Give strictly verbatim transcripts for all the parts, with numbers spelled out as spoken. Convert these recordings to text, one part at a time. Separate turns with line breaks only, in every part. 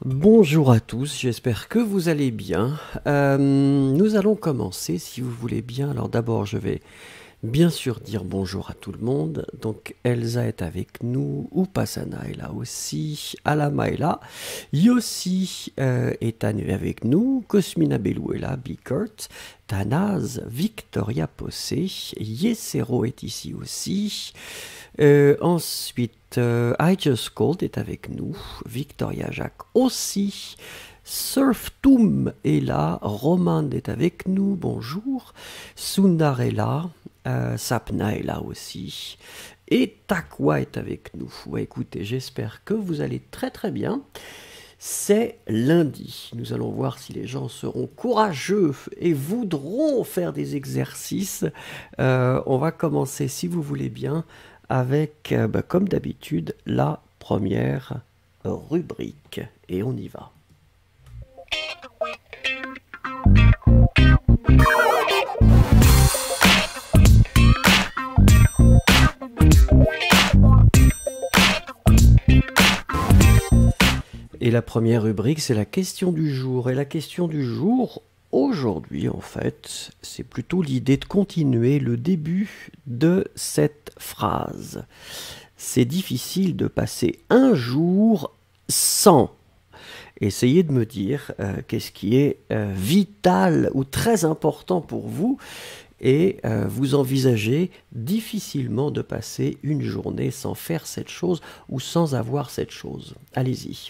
Bonjour à tous, j'espère que vous allez bien. Euh, nous allons commencer si vous voulez bien. Alors d'abord je vais bien sûr dire bonjour à tout le monde. Donc Elsa est avec nous, Upasana est là aussi, Alama est là, Yossi euh, est avec nous, Cosmina Belou est là, Bikert, Tanaz, Victoria Possé, Yesero est ici aussi. Euh, ensuite, euh, I Just Called est avec nous, Victoria Jacques aussi, Surftoom est là, Roman est avec nous, bonjour, Sundar est là, euh, Sapna est là aussi, et Takwa est avec nous. Ouais, écoutez, j'espère que vous allez très très bien. C'est lundi, nous allons voir si les gens seront courageux et voudront faire des exercices. Euh, on va commencer, si vous voulez bien, avec, euh, bah, comme d'habitude, la première rubrique. Et on y va. Et la première rubrique, c'est la question du jour. Et la question du jour, aujourd'hui, en fait, c'est plutôt l'idée de continuer le début de cette phrase. C'est difficile de passer un jour sans. Essayez de me dire euh, qu'est-ce qui est euh, vital ou très important pour vous. Et euh, vous envisagez difficilement de passer une journée sans faire cette chose ou sans avoir cette chose. Allez-y.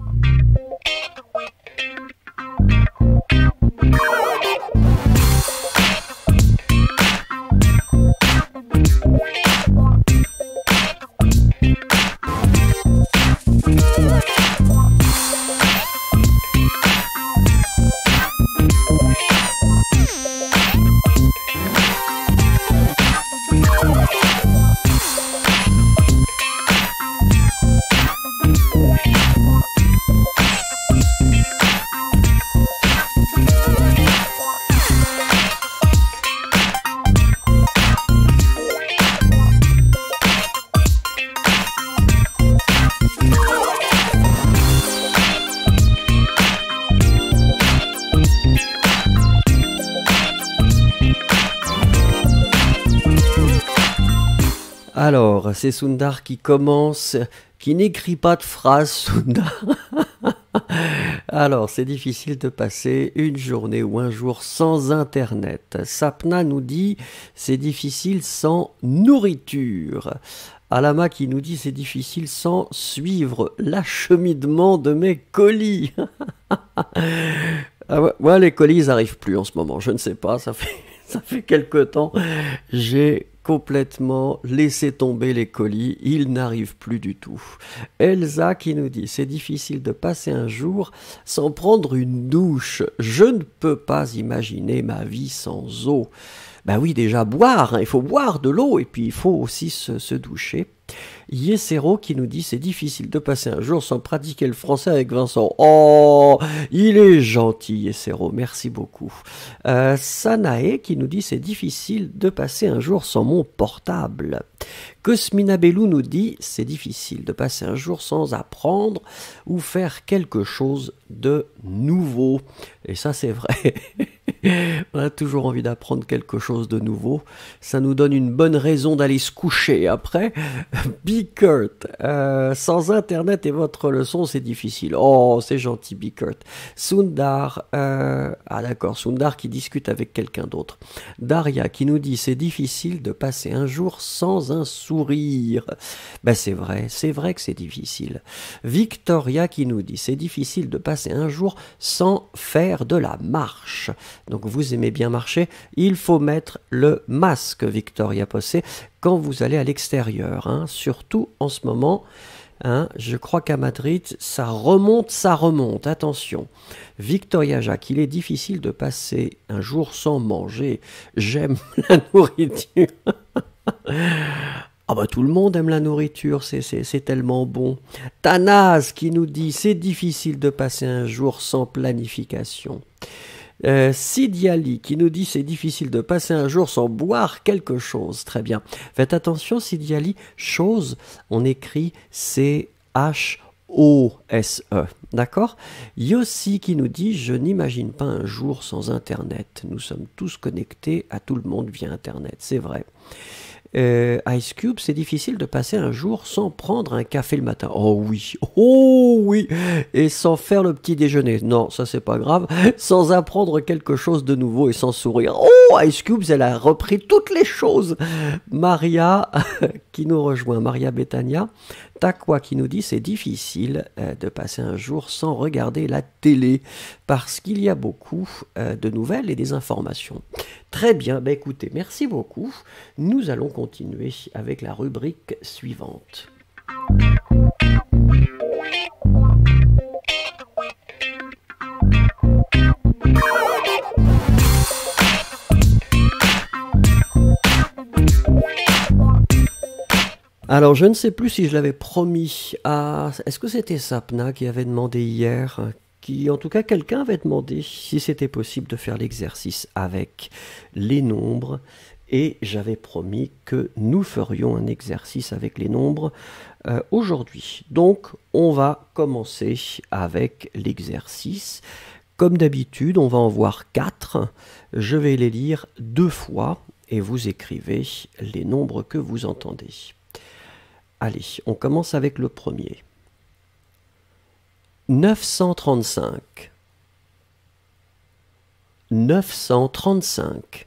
Alors, c'est Sundar qui commence, qui n'écrit pas de phrase, Sundar. Alors, c'est difficile de passer une journée ou un jour sans Internet. Sapna nous dit, c'est difficile sans nourriture. Alama qui nous dit, c'est difficile sans suivre l'acheminement de mes colis. Ah ouais, ouais, les colis, ils n'arrivent plus en ce moment, je ne sais pas, ça fait, ça fait quelque temps. J'ai complètement laissé tomber les colis, ils n'arrivent plus du tout. Elsa qui nous dit, c'est difficile de passer un jour sans prendre une douche. Je ne peux pas imaginer ma vie sans eau. Ben oui, déjà boire, hein, il faut boire de l'eau et puis il faut aussi se, se doucher. Yesero qui nous dit c'est difficile de passer un jour sans pratiquer le français avec Vincent. Oh, il est gentil Yesero, merci beaucoup. Euh, Sanae qui nous dit c'est difficile de passer un jour sans mon portable. Cosmina Belou nous dit c'est difficile de passer un jour sans apprendre ou faire quelque chose de nouveau. Et ça c'est vrai. On a toujours envie d'apprendre quelque chose de nouveau. Ça nous donne une bonne raison d'aller se coucher après. Bikert, euh, sans Internet et votre leçon, c'est difficile. Oh, c'est gentil, Bikert. Sundar, euh, ah d'accord, Sundar qui discute avec quelqu'un d'autre. Daria qui nous dit c'est difficile de passer un jour sans un sourire. Ben c'est vrai, c'est vrai que c'est difficile. Victoria qui nous dit c'est difficile de passer un jour sans faire de la marche. Donc vous aimez bien marcher, il faut mettre le masque, Victoria Possé, quand vous allez à l'extérieur, hein, surtout en ce moment. Hein, je crois qu'à Madrid, ça remonte, ça remonte, attention. Victoria Jacques, il est difficile de passer un jour sans manger. J'aime la nourriture. Ah bah tout le monde aime la nourriture, c'est, c'est, c'est tellement bon. Tanaz qui nous dit, c'est difficile de passer un jour sans planification. Euh, Sidiali qui nous dit c'est difficile de passer un jour sans boire quelque chose. Très bien. Faites attention Sidiali, chose, on écrit C H O S E. D'accord? Yossi qui nous dit « Je n'imagine pas un jour sans Internet. Nous sommes tous connectés à tout le monde via Internet. » C'est vrai. Euh, Ice Cube, c'est difficile de passer un jour sans prendre un café le matin. Oh oui, oh oui, et sans faire le petit déjeuner. Non, ça c'est pas grave. Sans apprendre quelque chose de nouveau et sans sourire. Oh, Ice Cube, elle a repris toutes les choses. Maria qui nous rejoint, Maria Betania. Takwa qui nous dit c'est difficile euh, de passer un jour sans regarder la télé parce qu'il y a beaucoup euh, de nouvelles et des informations. Très bien, bah écoutez, merci beaucoup. Nous allons continuer avec la rubrique suivante. Alors, je ne sais plus si je l'avais promis à... Est-ce que c'était Sapna qui avait demandé hier, qui, en tout cas, quelqu'un avait demandé si c'était possible de faire l'exercice avec les nombres, et j'avais promis que nous ferions un exercice avec les nombres euh, aujourd'hui. Donc, on va commencer avec l'exercice. Comme d'habitude, on va en voir quatre. Je vais les lire deux fois, et vous écrivez les nombres que vous entendez. Allez, on commence avec le premier. neuf cent trente-cinq. neuf cent trente-cinq.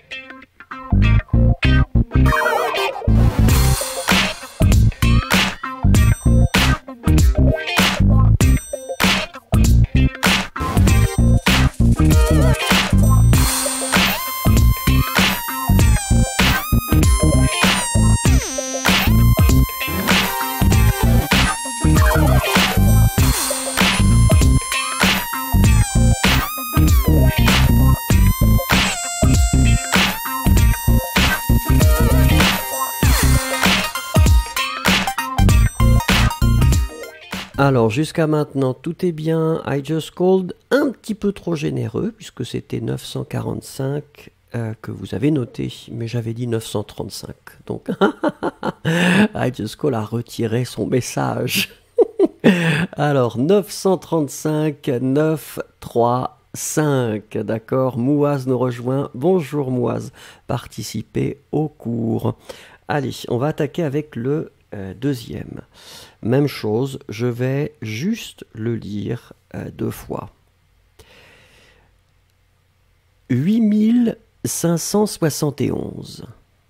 Alors, jusqu'à maintenant, tout est bien. I just called, un petit peu trop généreux, puisque c'était neuf cent quarante-cinq euh, que vous avez noté, mais j'avais dit neuf cent trente-cinq. Donc, I just call a retiré son message. Alors, neuf cent trente-cinq, neuf cent trente-cinq, d'accord. Mouaz nous rejoint. Bonjour Mouaz, participez au cours. Allez, on va attaquer avec le euh, deuxième. Même chose, je vais juste le lire euh, deux fois. huit mille cinq cent soixante et onze.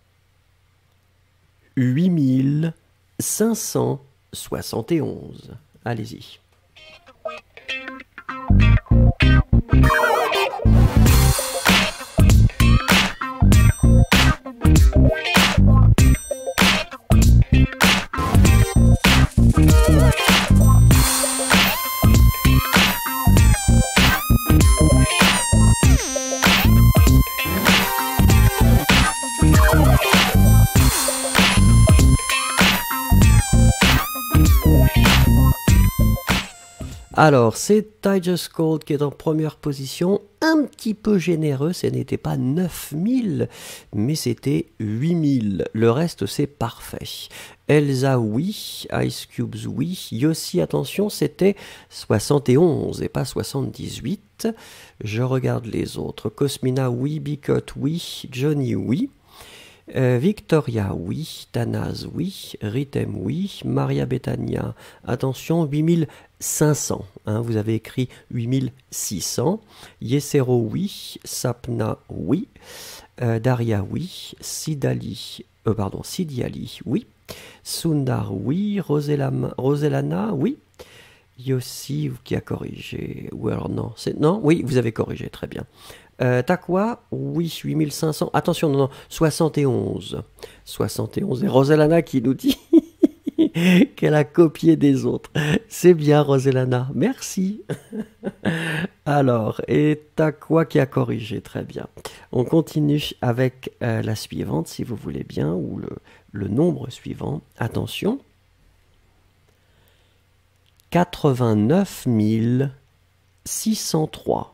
huit mille cinq cent soixante et onze. Allez-y. Alors, c'est I Just Called qui est en première position, un petit peu généreux, ce n'était pas neuf mille, mais c'était huit mille. Le reste, c'est parfait. Elsa, oui. Ice Cubes, oui. Yossi, attention, c'était soixante et onze et pas soixante-dix-huit. Je regarde les autres. Cosmina, oui. Bicotte, oui. Johnny, oui. Euh, Victoria, oui. Tanaz, oui. Ritem, oui. Maria Betania, attention, huit mille cinq cents. Hein, vous avez écrit huit mille six cents. Yesero, oui. Sapna, oui. Euh, Daria, oui. Sidali, euh, pardon, Sidiali, oui. Sundar, oui. Roselama, Roselana, oui. Yossi, qui a corrigé. Ou alors non, c'est non, oui, vous avez corrigé, très bien. Euh, Takwa, oui, huit mille cinq cents. Attention, non, non, soixante et onze. soixante et onze. Et Roselana qui nous dit qu'elle a copié des autres. C'est bien, Roselana. Merci. Alors, et Takwa qui a corrigé. Très bien. On continue avec euh, la suivante, si vous voulez bien, ou le, le nombre suivant. Attention. quatre-vingt-neuf mille six cent trois.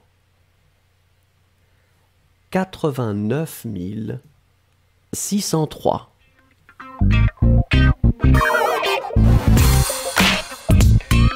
quatre-vingt-neuf mille six cent trois.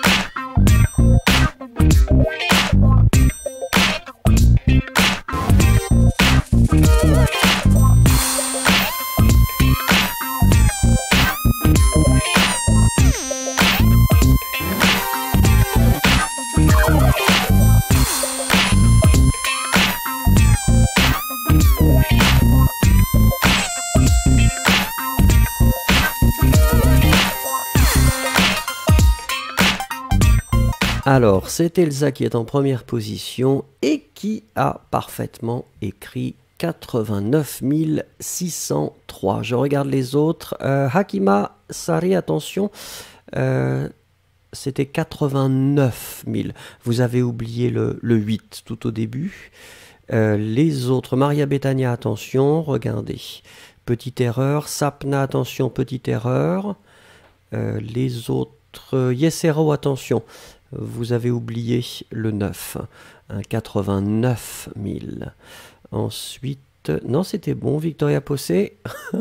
Alors, c'est Elsa qui est en première position et qui a parfaitement écrit quatre-vingt-neuf mille six cent trois. Je regarde les autres. Euh, Hakima Sari, attention, euh, c'était quatre-vingt-neuf mille. Vous avez oublié le, le huit tout au début. Euh, les autres, Maria Bethania, attention, regardez. Petite erreur. Sapna, attention, petite erreur. Euh, les autres, Yesero, attention. Vous avez oublié le neuf, hein, quatre-vingt-neuf mille. Ensuite, non, c'était bon, Victoria Possé.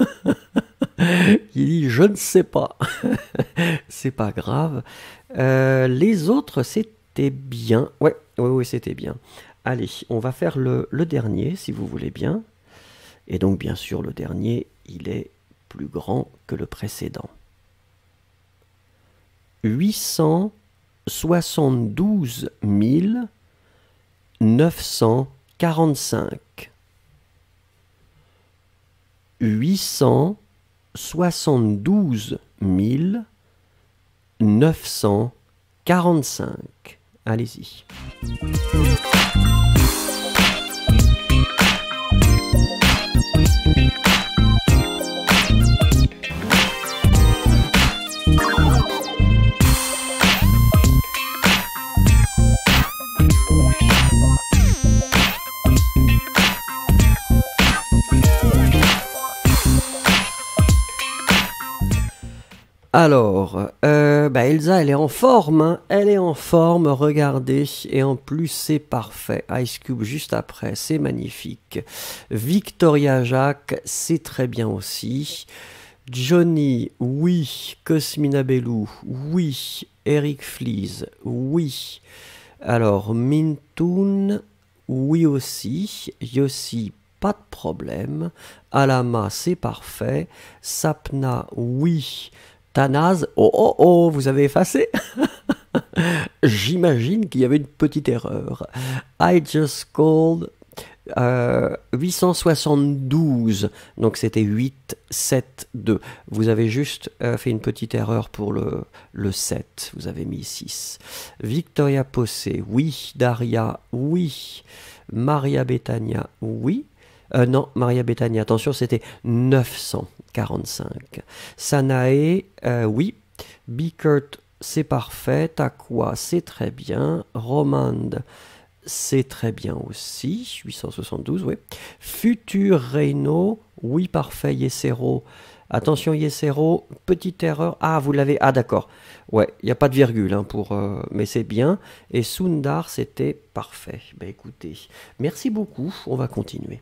Il dit, je ne sais pas. C'est pas grave. Euh, les autres, c'était bien. Ouais, ouais, ouais, c'était bien. Allez, on va faire le, le dernier, si vous voulez bien. Et donc, bien sûr, le dernier, il est plus grand que le précédent. huit cent soixante-douze mille neuf cent quarante-cinq. huit cent soixante-douze mille neuf cent quarante-cinq. Allez-y. Alors, euh, bah Elsa, elle est en forme, hein. Elle est en forme, regardez, et en plus c'est parfait. Ice Cube juste après, c'est magnifique. Victoria Jacques, c'est très bien aussi. Johnny, oui. Cosmina Bellou, oui. Eric Flees, oui. Alors, Mintoun, oui aussi. Yossi, pas de problème. Alama, c'est parfait. Sapna, oui. Tanaz, oh oh oh, vous avez effacé. J'imagine qu'il y avait une petite erreur. I just called euh, huit cent soixante-douze, donc c'était huit sept deux. Vous avez juste euh, fait une petite erreur pour le, le sept, vous avez mis six. Victoria Possé, oui. Daria, oui. Maria Bethania, oui. Euh, non, Maria Bethania, attention, c'était neuf cent quarante-cinq. Sanae, euh, oui. Bickert, c'est parfait. Takwa, c'est très bien. Romand, c'est très bien aussi. huit cent soixante-douze, oui. Futur Reino, oui, parfait. Yesero, attention Yesero, petite erreur. Ah, vous l'avez. Ah, d'accord. Ouais, il n'y a pas de virgule, hein, pour, euh, mais c'est bien. Et Sundar, c'était parfait. Ben écoutez, merci beaucoup. On va continuer.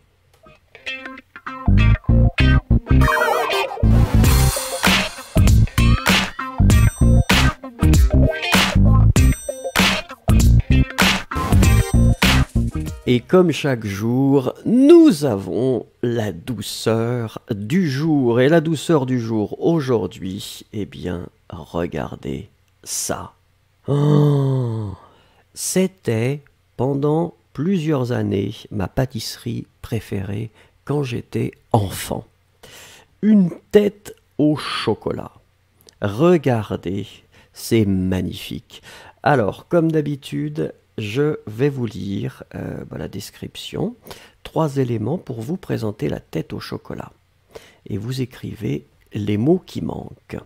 Et comme chaque jour, nous avons la douceur du jour. Et la douceur du jour aujourd'hui, eh bien, regardez ça. Oh, c'était pendant plusieurs années ma pâtisserie préférée quand j'étais enfant. Une tête au chocolat. Regardez, c'est magnifique. Alors, comme d'habitude, je vais vous lire euh, bah, la description. Trois éléments pour vous présenter la tête au chocolat. Et vous écrivez les mots qui manquent.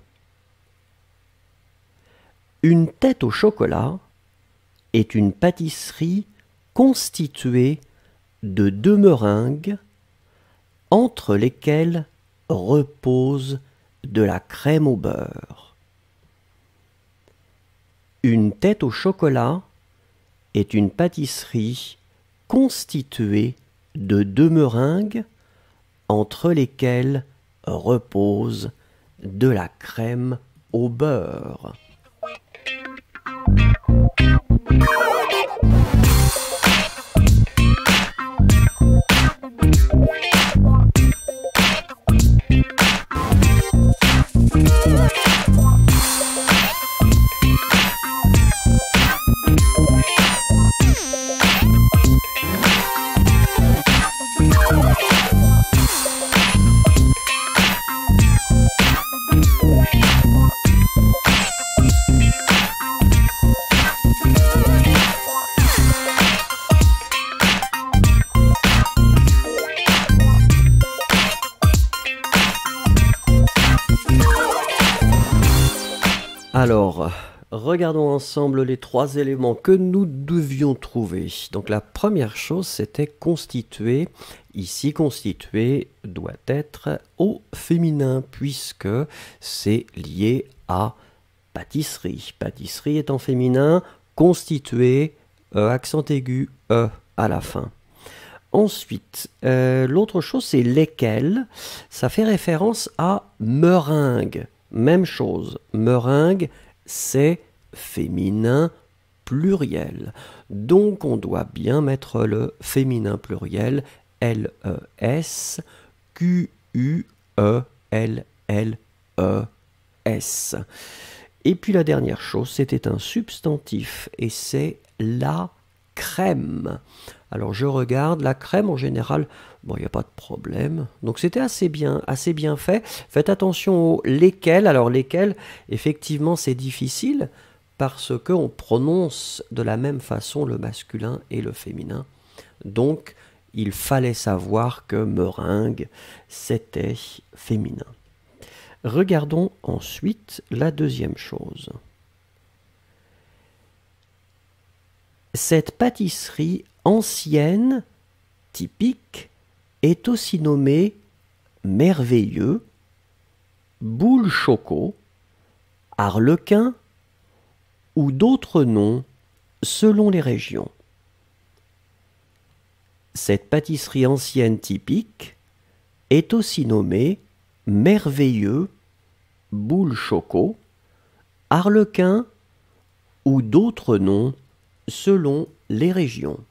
Une tête au chocolat est une pâtisserie constituée de deux meringues entre lesquelles repose de la crème au beurre. Une tête au chocolat est une pâtisserie constituée de deux meringues entre lesquelles repose de la crème au beurre. Alors, regardons ensemble les trois éléments que nous devions trouver. Donc la première chose, c'était constituer. Ici, constituer doit être au féminin, puisque c'est lié à pâtisserie. Pâtisserie est en féminin, constituer, E, accent aigu, E à la fin. Ensuite, euh, l'autre chose, c'est lesquels. Ça fait référence à meringue. Même chose, meringue, c'est féminin pluriel. Donc, on doit bien mettre le féminin pluriel, L E S Q U E L L E S. Et puis la dernière chose, c'était un substantif, et c'est la crème. Alors je regarde, la crème en général, bon, il n'y a pas de problème. Donc c'était assez bien, assez bien fait. Faites attention aux lesquels. Alors lesquels, effectivement, c'est difficile parce qu'on prononce de la même façon le masculin et le féminin. Donc il fallait savoir que meringue, c'était féminin. Regardons ensuite la deuxième chose. Cette pâtisserie ancienne, typique, est aussi nommée merveilleux, boule choco, arlequin ou d'autres noms selon les régions. Cette pâtisserie ancienne typique est aussi nommée merveilleux, boule choco, arlequin ou d'autres noms selon les régions.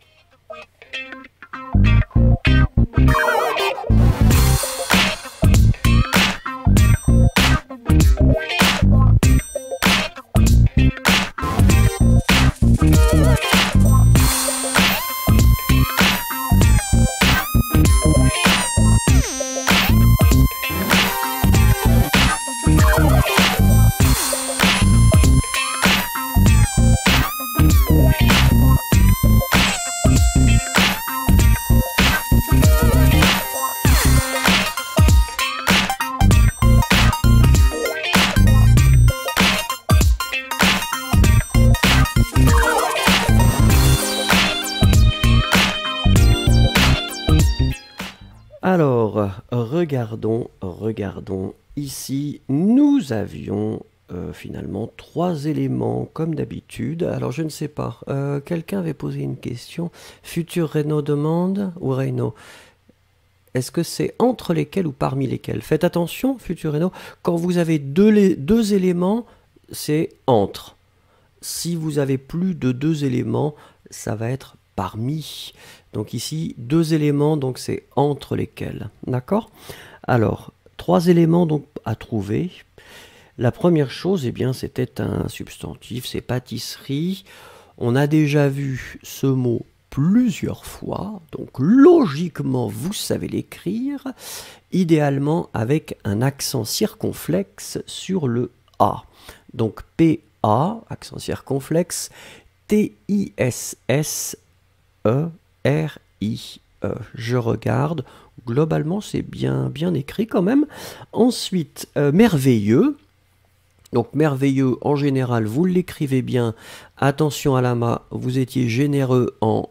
Alors, regardons, regardons. Ici, nous avions euh, finalement trois éléments comme d'habitude. Alors, je ne sais pas. Euh, Quelqu'un avait posé une question. Futur Renault demande ou Renault? Est-ce que c'est entre lesquels ou parmi lesquels? Faites attention, Futur Renault. Quand vous avez deux, les, deux éléments, c'est entre. Si vous avez plus de deux éléments, ça va être parmi. Donc ici, deux éléments, donc c'est entre lesquels. D'accord? Alors, trois éléments donc à trouver. La première chose, eh bien, c'était un substantif, c'est pâtisserie. On a déjà vu ce mot plusieurs fois, donc logiquement, vous savez l'écrire, idéalement avec un accent circonflexe sur le A. Donc P A, accent circonflexe, T I S S E R I E. Je regarde, globalement c'est bien, bien écrit quand même. Ensuite, euh, merveilleux. Donc merveilleux, en général, vous l'écrivez bien. Attention à la main, vous étiez généreux en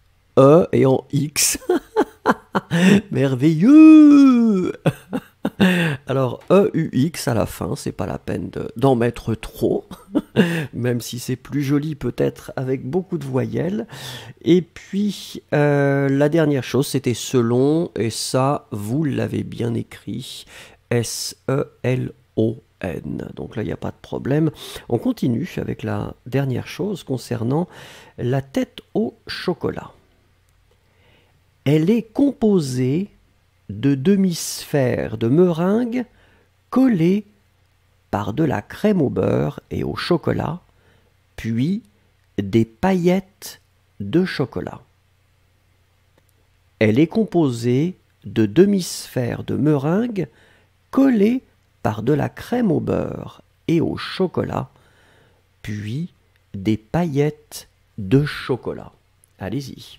E et en X. Merveilleux. Alors E U X à la fin, c'est pas la peine d'en mettre trop, même si c'est plus joli peut-être avec beaucoup de voyelles. Et puis euh, la dernière chose, c'était selon, et ça vous l'avez bien écrit, S E L O N. Donc là il n'y a pas de problème. On continue avec la dernière chose concernant la tête au chocolat. Elle est composée de demi-sphères de meringue collées par de la crème au beurre et au chocolat, puis des paillettes de chocolat. Elle est composée de demi-sphères de meringue collées par de la crème au beurre et au chocolat, puis des paillettes de chocolat. Allez-y.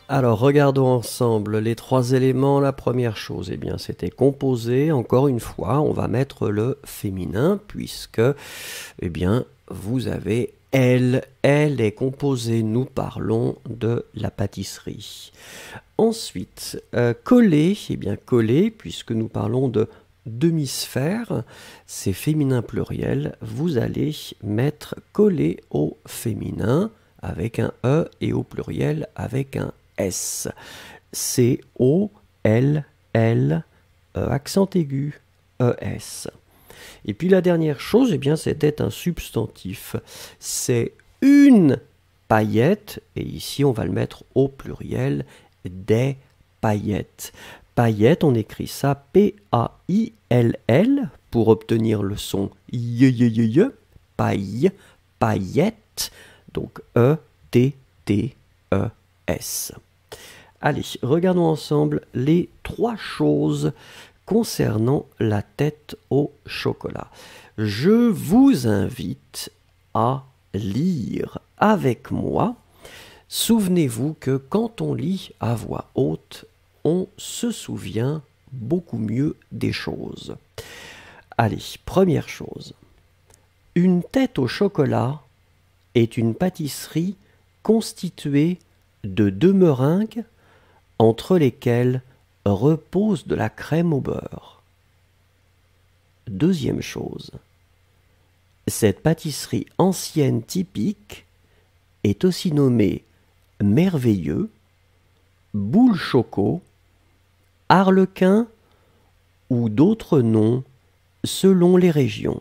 Alors, regardons ensemble les trois éléments. La première chose, eh bien, c'était composé. Encore une fois, on va mettre le féminin puisque, eh bien, vous avez elle. Elle est composée. Nous parlons de la pâtisserie. Ensuite, euh, coller. Eh bien, coller, puisque nous parlons de demi-sphère, c'est féminin pluriel. Vous allez mettre coller au féminin avec un E et au pluriel avec un S. C O L L, E, accent aigu, E S. Et puis la dernière chose, eh bien, c'était un substantif. C'est une paillette, et ici on va le mettre au pluriel, des paillettes. Paillette, on écrit ça P A I L L pour obtenir le son y, y, y, y, paille, paillette, donc E T T E S. Allez, regardons ensemble les trois choses concernant la tête au chocolat. Je vous invite à lire avec moi. Souvenez-vous que quand on lit à voix haute, on se souvient beaucoup mieux des choses. Allez, première chose. Une tête au chocolat est une pâtisserie constituée de deux meringues entre lesquelles repose de la crème au beurre. Deuxième chose. Cette pâtisserie ancienne typique est aussi nommée merveilleux, boule choco, arlequin ou d'autres noms selon les régions.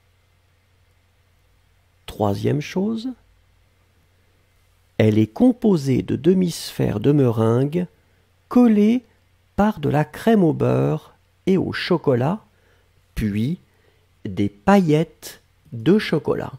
Troisième chose, elle est composée de demi-sphères de meringue collées par de la crème au beurre et au chocolat, puis des paillettes de chocolat.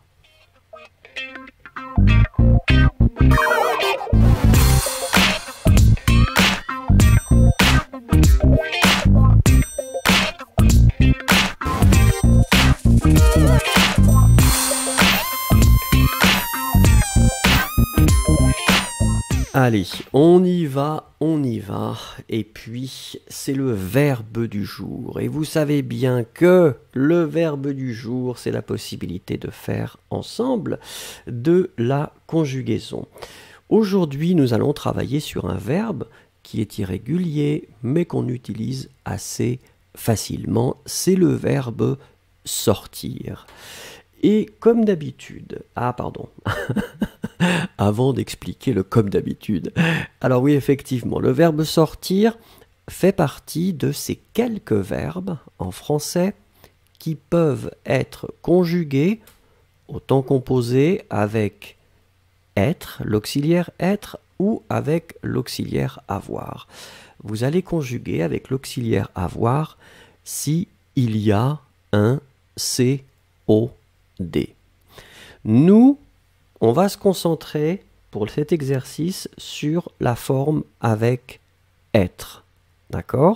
Allez, on y va, on y va, et puis c'est le verbe du jour. Et vous savez bien que le verbe du jour, c'est la possibilité de faire ensemble de la conjugaison. Aujourd'hui, nous allons travailler sur un verbe qui est irrégulier, mais qu'on utilise assez facilement. C'est le verbe sortir. Et comme d'habitude, ah pardon, avant d'expliquer le comme d'habitude, alors oui effectivement, le verbe sortir fait partie de ces quelques verbes en français qui peuvent être conjugués au temps composé avec être, l'auxiliaire être, ou avec l'auxiliaire avoir. Vous allez conjuguer avec l'auxiliaire avoir si il y a un C O D. Nous, on va se concentrer pour cet exercice sur la forme avec être. D'accord ?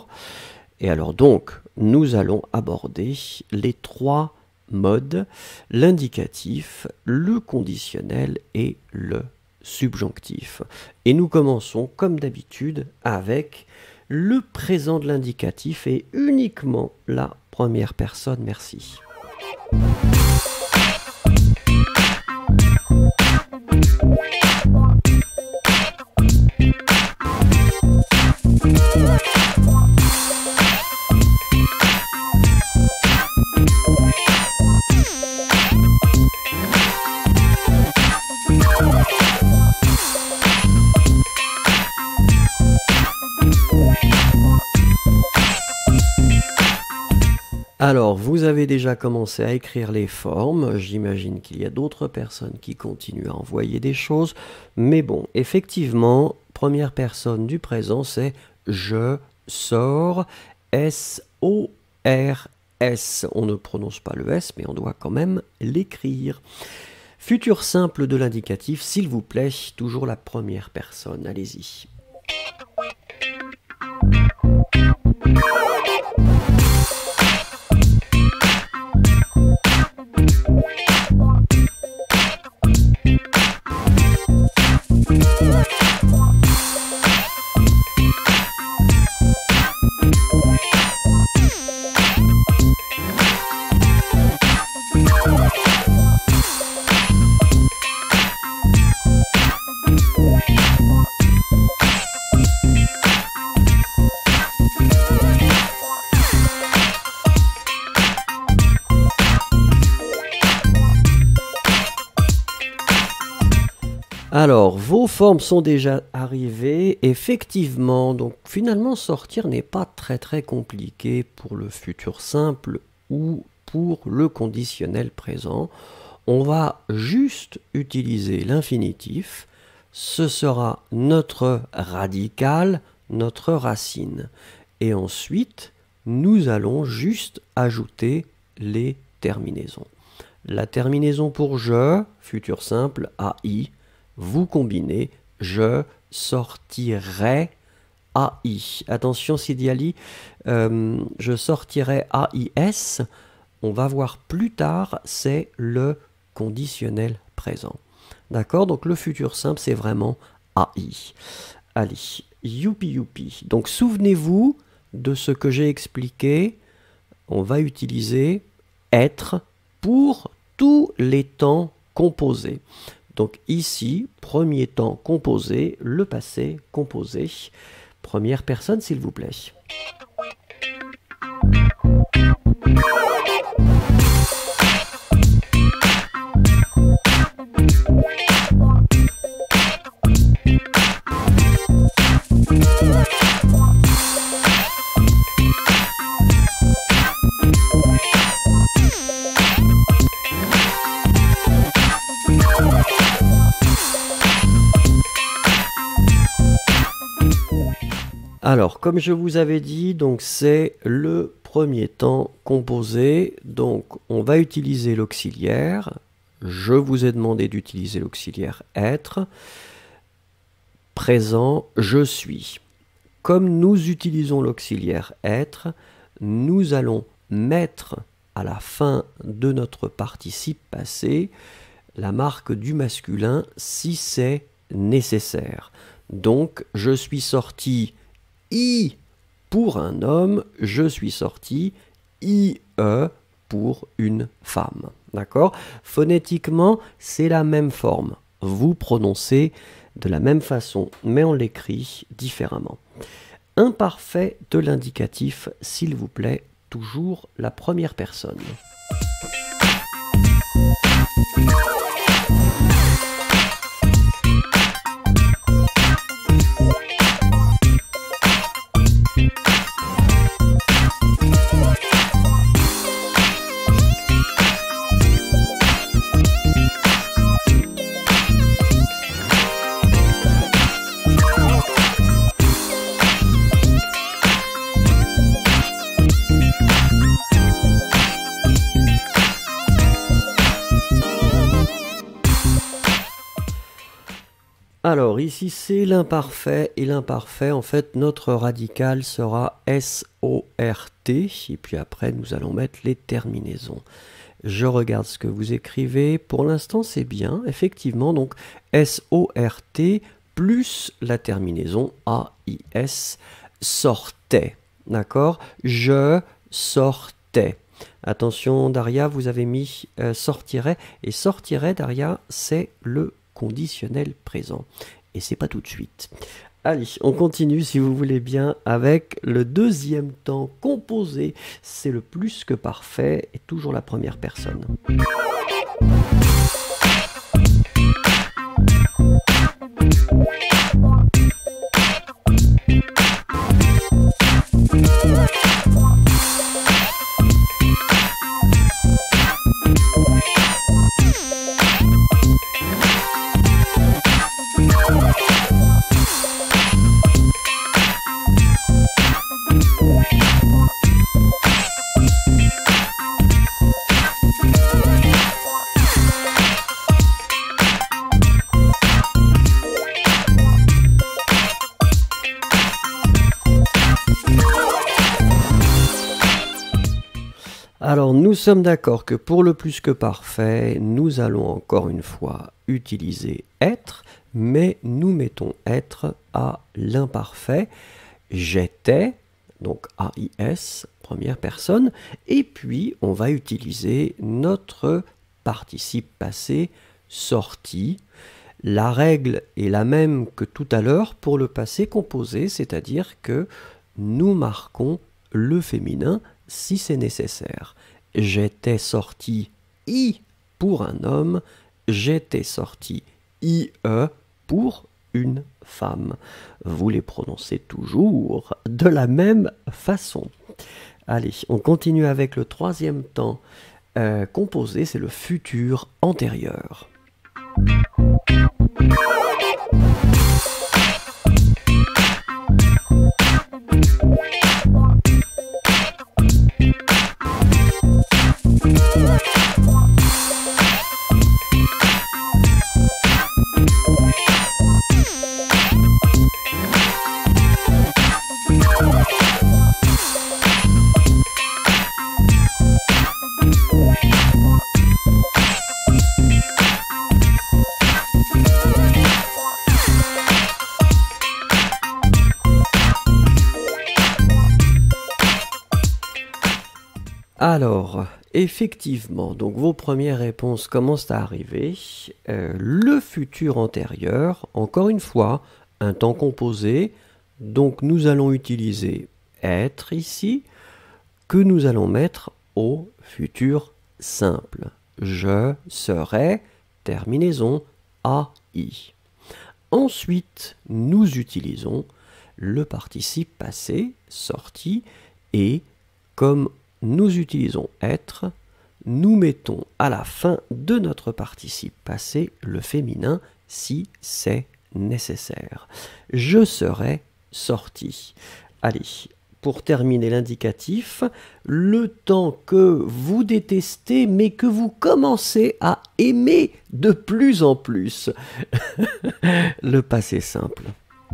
Et alors donc, nous allons aborder les trois modes, l'indicatif, le conditionnel et le subjonctif. Et nous commençons comme d'habitude avec le présent de l'indicatif et uniquement la première personne. Merci. Alors, vous avez déjà commencé à écrire les formes. J'imagine qu'il y a d'autres personnes qui continuent à envoyer des choses. Mais bon, effectivement, première personne du présent, c'est je sors, S O R S. On ne prononce pas le S, mais on doit quand même l'écrire. Futur simple de l'indicatif, s'il vous plaît, toujours la première personne. Allez-y. Alors, vos formes sont déjà arrivées. Effectivement, donc finalement, sortir n'est pas très très compliqué pour le futur simple ou pour le conditionnel présent. On va juste utiliser l'infinitif. Ce sera notre radical, notre racine. Et ensuite, nous allons juste ajouter les terminaisons. La terminaison pour je, futur simple, A I, vous combinez je sortirai A I. Attention Sidi Ali, euh, je sortirai A I S, on va voir plus tard, c'est le conditionnel présent. D'accord? Donc le futur simple, c'est vraiment A I. Allez, youpi youpi. Donc souvenez-vous de ce que j'ai expliqué. On va utiliser être pour tous les temps composés. Donc ici, premier temps composé, le passé composé. Première personne, s'il vous plaît. Alors, comme je vous avais dit, donc c'est le premier temps composé. Donc, on va utiliser l'auxiliaire. Je vous ai demandé d'utiliser l'auxiliaire être. Présent, je suis. Comme nous utilisons l'auxiliaire être, nous allons mettre à la fin de notre participe passé la marque du masculin si c'est nécessaire. Donc, je suis sorti I pour un homme, je suis sorti I E pour une femme. D'accord? Phonétiquement, c'est la même forme. Vous prononcez de la même façon, mais on l'écrit différemment. Imparfait de l'indicatif, s'il vous plaît, toujours la première personne. Alors ici c'est l'imparfait et l'imparfait en fait notre radical sera S O R T et puis après nous allons mettre les terminaisons. Je regarde ce que vous écrivez, pour l'instant c'est bien, effectivement donc S O R T plus la terminaison A I S sortait, d'accord? Je sortais. Attention Daria, vous avez mis euh, sortirait et sortirait Daria c'est le conditionnel présent. Et c'est pas tout de suite. Allez, on continue si vous voulez bien avec le deuxième temps composé. C'est le plus que parfait et toujours la première personne. Alors nous sommes d'accord que pour le plus que parfait, nous allons encore une fois utiliser être, mais nous mettons être à l'imparfait. J'étais, donc A I S, première personne, et puis on va utiliser notre participe passé sorti. La règle est la même que tout à l'heure pour le passé composé, c'est-à-dire que nous marquons le féminin si c'est nécessaire. J'étais sorti I pour un homme, j'étais sorti I E pour une femme. Vous les prononcez toujours de la même façon. Allez, on continue avec le troisième temps euh, composé, c'est le futur antérieur. Alors, effectivement, donc vos premières réponses commencent à arriver. Euh, le futur antérieur, encore une fois, un temps composé, donc nous allons utiliser être ici, que nous allons mettre au futur simple. Je serai, terminaison, A I. Ensuite, nous utilisons le participe passé, sorti, et comme nous utilisons être, nous mettons à la fin de notre participe passé le féminin si c'est nécessaire. Je serai sorti. Allez, pour terminer l'indicatif, le temps que vous détestez mais que vous commencez à aimer de plus en plus. Le passé simple.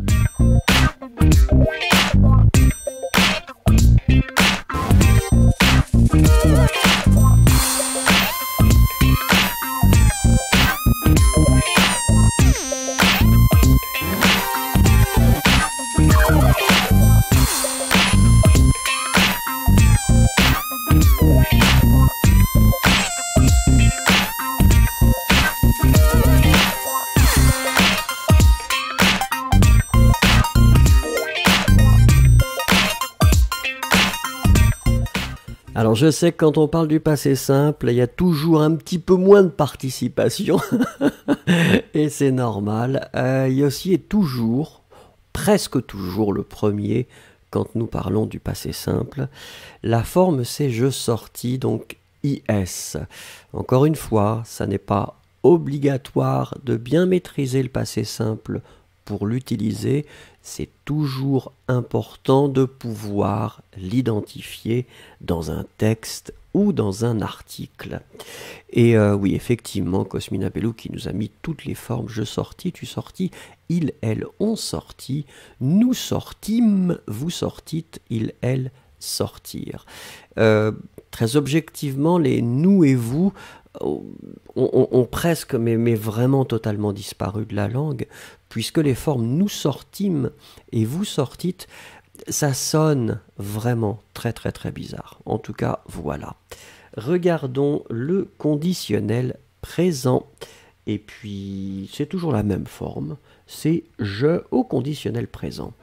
Alors je sais que quand on parle du passé simple, il y a toujours un petit peu moins de participation, et c'est normal. Euh, il y a aussi et toujours, presque toujours le premier, quand nous parlons du passé simple. La forme c'est je sortis, donc I S. Encore une fois, ça n'est pas obligatoire de bien maîtriser le passé simple pour l'utiliser. C'est toujours important de pouvoir l'identifier dans un texte ou dans un article. Et euh, oui, effectivement, Cosmina Bellou qui nous a mis toutes les formes, je sortis, tu sortis, il, elle, on sortit, nous sortîmes, vous sortîtes, il, elle, sortir. Euh, très objectivement, les nous et vous ont, ont, ont presque, mais, mais vraiment totalement disparu de la langue, puisque les formes nous sortîmes et vous sortîtes, ça sonne vraiment très très très bizarre. En tout cas, voilà. Regardons le conditionnel présent. Et puis, c'est toujours la même forme. C'est je au conditionnel présent.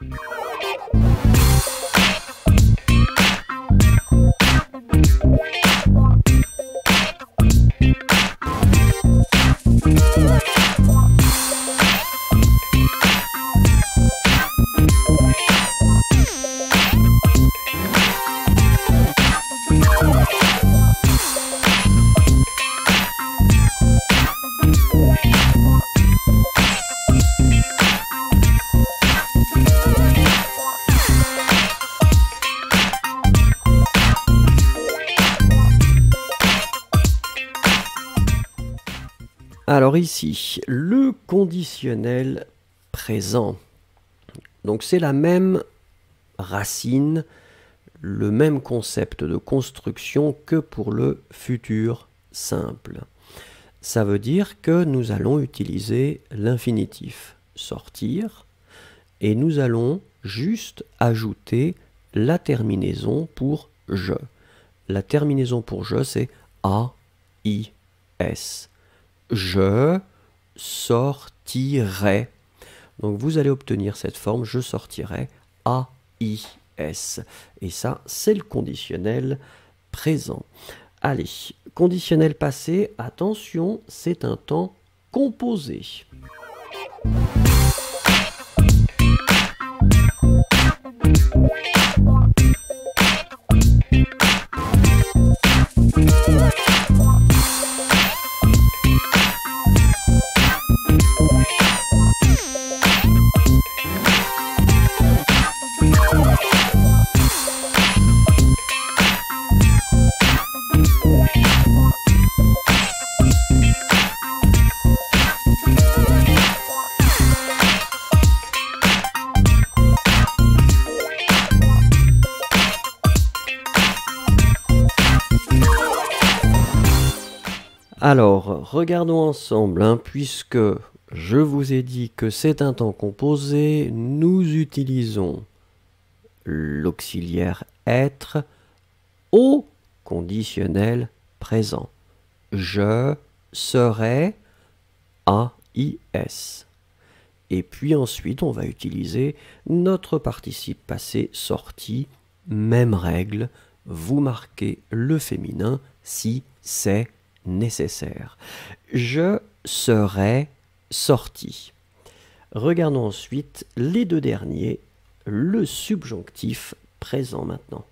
Alors ici, le conditionnel présent. Donc c'est la même racine, le même concept de construction que pour le futur simple. Ça veut dire que nous allons utiliser l'infinitif sortir et nous allons juste ajouter la terminaison pour je. La terminaison pour je, c'est A I S. Je sortirai. Donc vous allez obtenir cette forme, je sortirai, A I S. Et ça, c'est le conditionnel présent. Allez, conditionnel passé, attention, c'est un temps composé. Alors, regardons ensemble, hein, puisque je vous ai dit que c'est un temps composé, nous utilisons l'auxiliaire être au conditionnel présent. Je serai A I S. Et puis ensuite, on va utiliser notre participe passé sorti. Même règle, vous marquez le féminin si c'est nécessaire. Je serai sorti. Regardons ensuite les deux derniers, le subjonctif présent maintenant.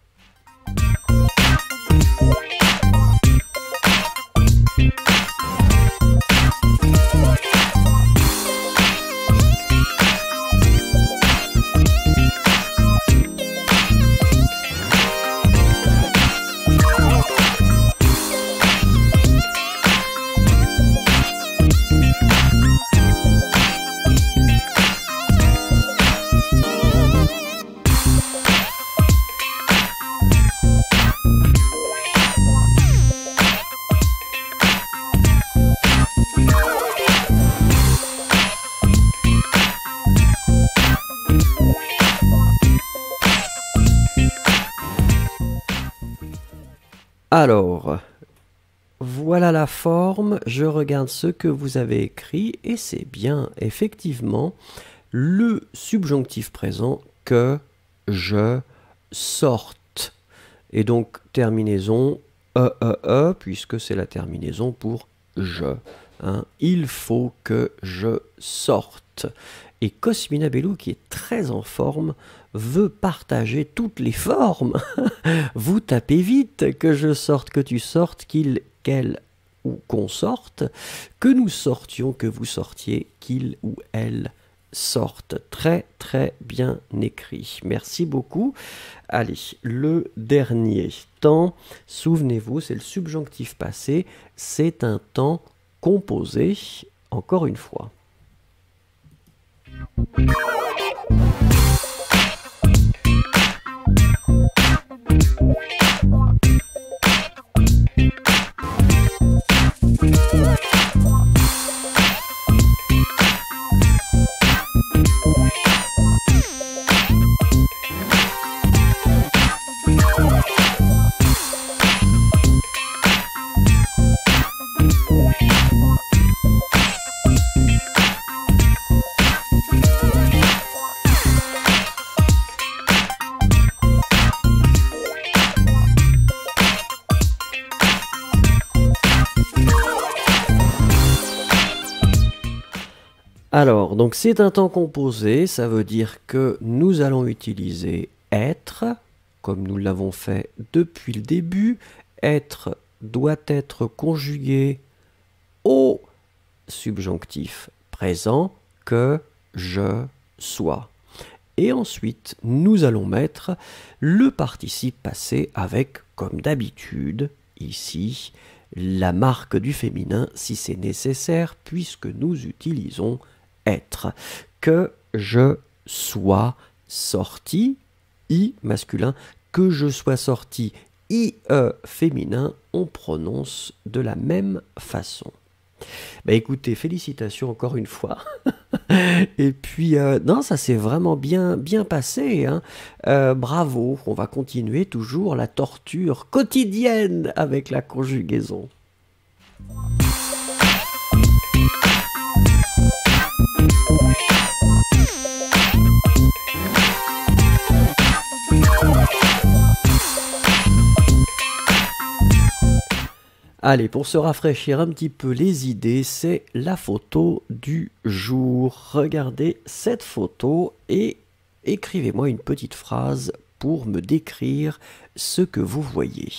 Alors, voilà la forme, je regarde ce que vous avez écrit et c'est bien effectivement le subjonctif présent que je sorte. Et donc terminaison e, e, e, puisque c'est la terminaison pour je. Hein. Il faut que je sorte. Et Cosmina Bellou, qui est très en forme, veut partager toutes les formes. Vous tapez vite, que je sorte, que tu sortes, qu'il, qu'elle ou qu'on sorte, que nous sortions, que vous sortiez, qu'il ou elle sorte. Très très bien écrit. Merci beaucoup. Allez, le dernier temps, souvenez-vous, c'est le subjonctif passé, c'est un temps composé, encore une fois. Alors, donc c'est un temps composé, ça veut dire que nous allons utiliser être, comme nous l'avons fait depuis le début. Être doit être conjugué au subjonctif présent que je sois. Et ensuite, nous allons mettre le participe passé avec, comme d'habitude, ici, la marque du féminin si c'est nécessaire, puisque nous utilisons être. Que je sois sorti, i masculin, que je sois sorti, ie féminin, on prononce de la même façon. Bah écoutez, félicitations encore une fois. Et puis, euh, non, ça s'est vraiment bien, bien passé. Hein. Euh, bravo, on va continuer toujours la torture quotidienne avec la conjugaison. Allez, pour se rafraîchir un petit peu les idées, c'est la photo du jour. Regardez cette photo et écrivez-moi une petite phrase pour me décrire ce que vous voyez.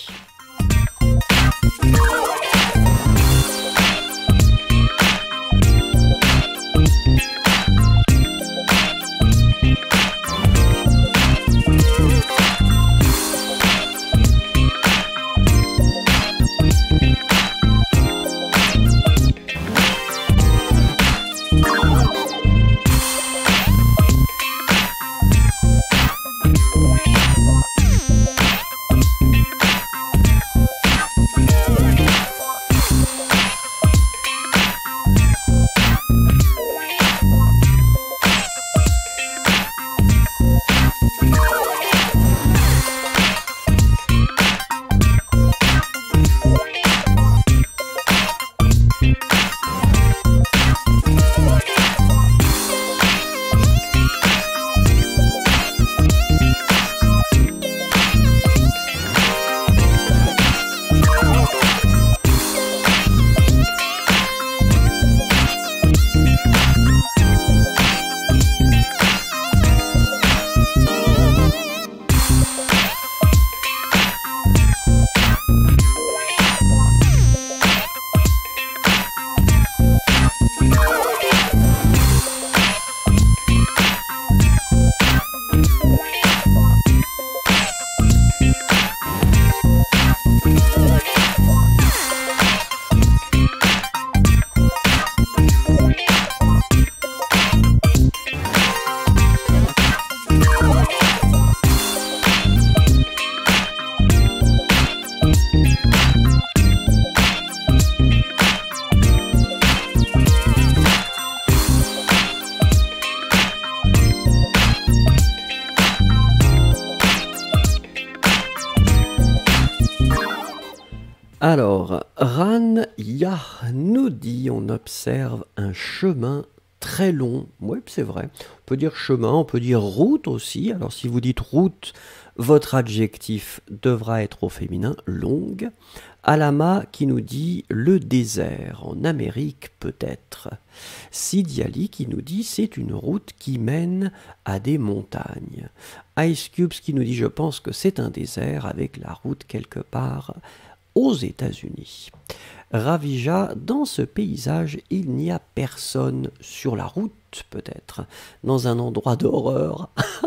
Alors, Ran Yah nous dit, on observe un chemin très long. Oui, c'est vrai. On peut dire chemin, on peut dire route aussi. Alors, si vous dites route, votre adjectif devra être au féminin, longue. Alama qui nous dit le désert, en Amérique peut-être. Sidi Ali qui nous dit c'est une route qui mène à des montagnes. Ice Cubes qui nous dit je pense que c'est un désert avec la route quelque part aux États-Unis. Ravija, dans ce paysage, il n'y a personne sur la route, peut-être, dans un endroit d'horreur.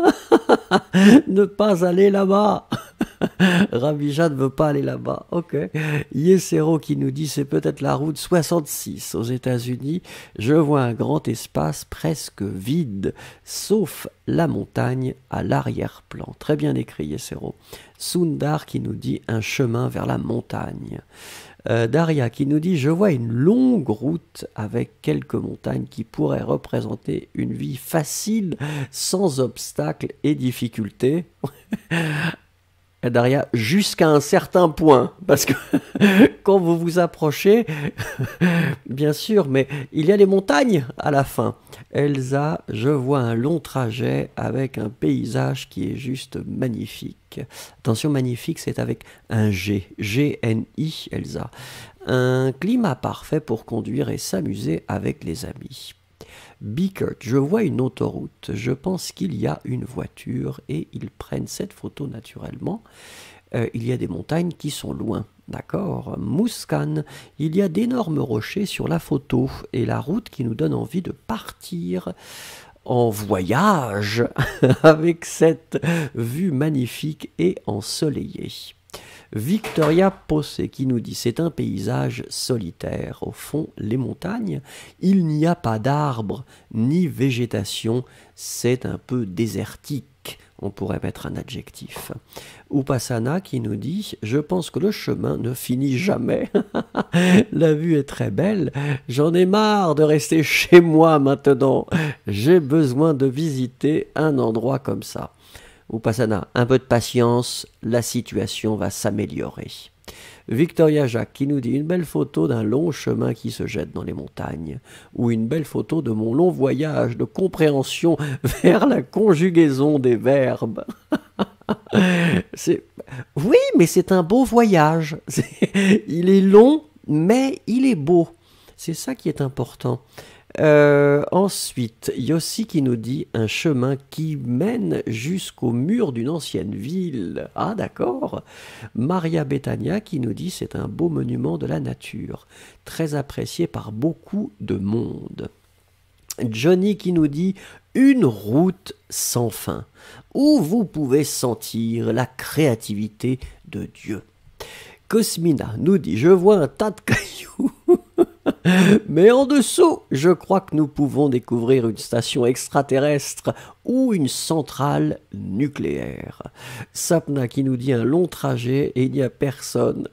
Ne pas aller là-bas. Ravija ne veut pas aller là-bas. Ok. Yesero qui nous dit c'est peut-être la route soixante-six aux États-Unis. Je vois un grand espace presque vide, sauf la montagne à l'arrière-plan. Très bien écrit, Yesero. Sundar qui nous dit un chemin vers la montagne. Euh, Daria qui nous dit « Je vois une longue route avec quelques montagnes qui pourraient représenter une vie facile, sans obstacles et difficultés. » Daria, jusqu'à un certain point, parce que quand vous vous approchez, bien sûr, mais il y a les montagnes à la fin. Elsa, je vois un long trajet avec un paysage qui est juste magnifique. Attention, magnifique, c'est avec un G, G N I, Elsa. Un climat parfait pour conduire et s'amuser avec les amis. Bickert, je vois une autoroute, je pense qu'il y a une voiture et ils prennent cette photo naturellement. Euh, il y a des montagnes qui sont loin, d'accord. Mouskan, il y a d'énormes rochers sur la photo et la route qui nous donne envie de partir en voyage avec cette vue magnifique et ensoleillée. Victoria Possé qui nous dit c'est un paysage solitaire. Au fond, les montagnes, il n'y a pas d'arbres ni végétation, c'est un peu désertique. On pourrait mettre un adjectif. Upasana qui nous dit je pense que le chemin ne finit jamais. La vue est très belle. J'en ai marre de rester chez moi maintenant. J'ai besoin de visiter un endroit comme ça. Upasana, un peu de patience, la situation va s'améliorer. Victoria Jacques qui nous dit une belle photo d'un long chemin qui se jette dans les montagnes, ou une belle photo de mon long voyage de compréhension vers la conjugaison des verbes. C'est... Oui, mais c'est un beau voyage. C'est... Il est long, mais il est beau. C'est ça qui est important. Euh, ensuite, Yossi qui nous dit un chemin qui mène jusqu'au mur d'une ancienne ville. Ah d'accord. Maria Betania qui nous dit c'est un beau monument de la nature, très apprécié par beaucoup de monde. Johnny qui nous dit une route sans fin, où vous pouvez sentir la créativité de Dieu. Cosmina nous dit je vois un tas de cailloux. Mais en dessous, je crois que nous pouvons découvrir une station extraterrestre ou une centrale nucléaire. Sapna qui nous dit un long trajet et il n'y a personne.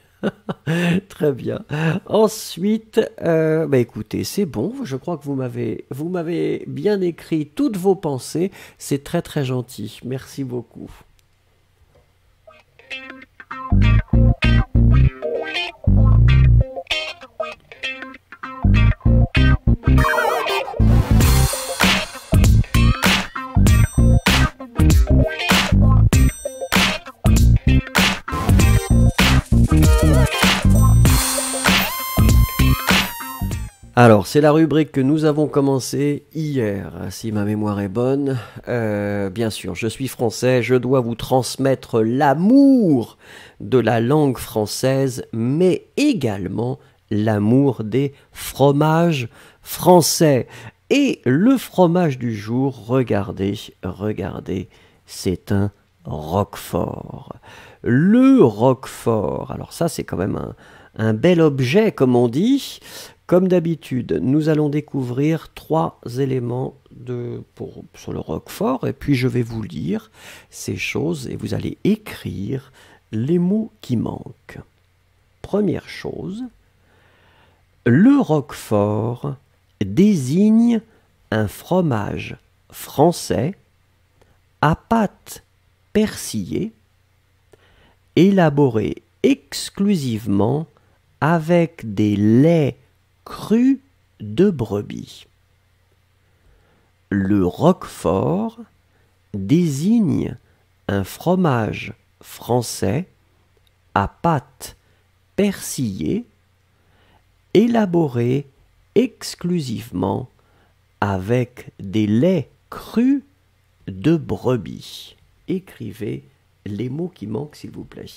Très bien. Ensuite, euh, bah écoutez, c'est bon. Je crois que vous m'avez, vous m'avez bien écrit toutes vos pensées. C'est très très gentil. Merci beaucoup. Alors, c'est la rubrique que nous avons commencé hier, si ma mémoire est bonne. Euh, bien sûr, je suis français, je dois vous transmettre l'amour de la langue française, mais également l'amour des fromages français. Et le fromage du jour, regardez, regardez, c'est un Roquefort. Le Roquefort, alors ça c'est quand même un, un bel objet comme on dit. Comme d'habitude, nous allons découvrir trois éléments de, pour, sur le Roquefort et puis je vais vous lire ces choses et vous allez écrire les mots qui manquent. Première chose, le Roquefort désigne un fromage français à pâte persillée, élaboré exclusivement avec des laits crus de brebis. Le Roquefort désigne un fromage français à pâte persillée, élaboré exclusivement avec des laits crus de brebis. Écrivez les mots qui manquent, s'il vous plaît.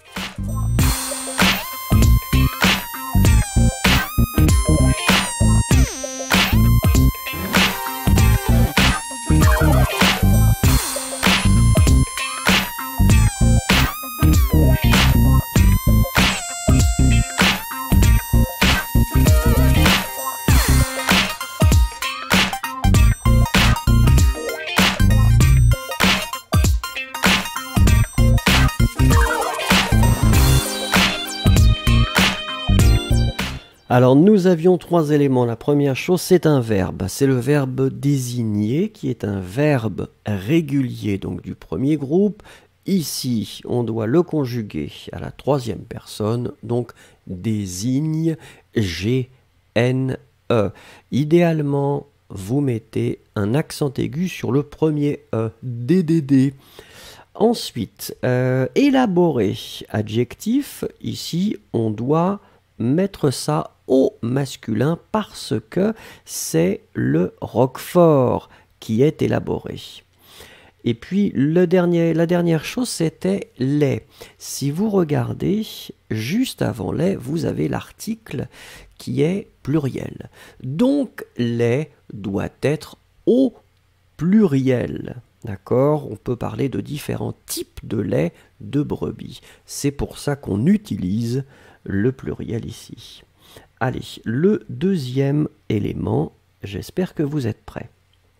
Alors nous avions trois éléments. La première chose, c'est un verbe. C'est le verbe désigner qui est un verbe régulier donc du premier groupe. Ici, on doit le conjuguer à la troisième personne, donc désigne, G N E. Idéalement, vous mettez un accent aigu sur le premier E, D D D. Ensuite, euh, élaborer, adjectif. Ici, on doit mettre ça au masculin parce que c'est le Roquefort qui est élaboré. Et puis le dernier, la dernière chose, c'était lait. Si vous regardez, juste avant lait, vous avez l'article qui est pluriel. Donc lait doit être au pluriel. D'accord ? On peut parler de différents types de lait de brebis. C'est pour ça qu'on utilise le pluriel ici. Allez, le deuxième élément, j'espère que vous êtes prêts.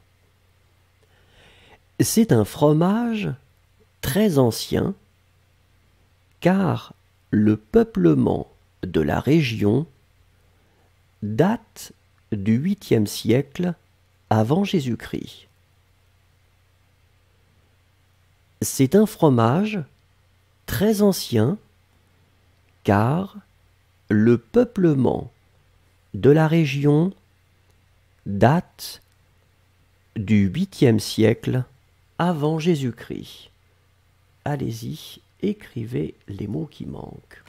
C'est un fromage très ancien, car le peuplement de la région date du huitième siècle avant Jésus-Christ. C'est un fromage très ancien, car le peuplement de la région date du huitième siècle avant Jésus-Christ. Allez-y, écrivez les mots qui manquent.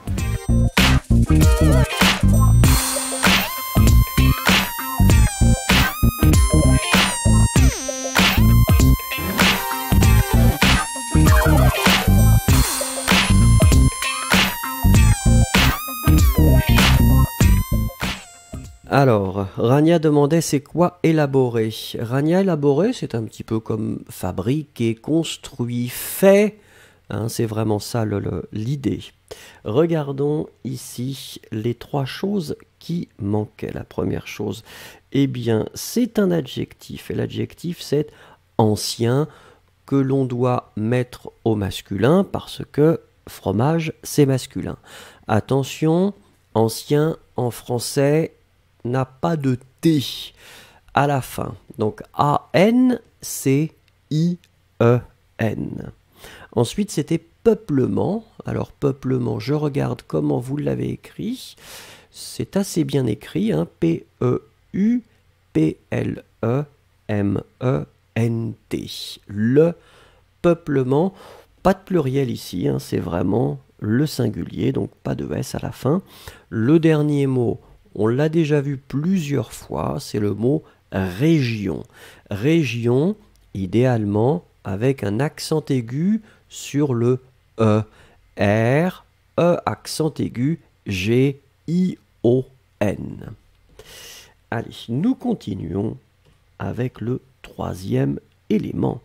Alors, Rania demandait c'est quoi élaborer. Rania élaborer, c'est un petit peu comme fabriquer, construit, fait. Hein, c'est vraiment ça le, le, l'idée. Regardons ici les trois choses qui manquaient. La première chose, eh bien, c'est un adjectif. Et l'adjectif, c'est ancien, que l'on doit mettre au masculin parce que fromage, c'est masculin. Attention, ancien en français n'a pas de T à la fin. Donc A N C I E N. Ensuite, c'était peuplement. Alors, peuplement, je regarde comment vous l'avez écrit. C'est assez bien écrit. Hein, P E U P L E M E N T. Le peuplement. Pas de pluriel ici. Hein, c'est vraiment le singulier. Donc, pas de S à la fin. Le dernier mot, on l'a déjà vu plusieurs fois, c'est le mot région. Région, idéalement, avec un accent aigu sur le E. R, E, accent aigu, G, I, O, N. Allez, nous continuons avec le troisième élément.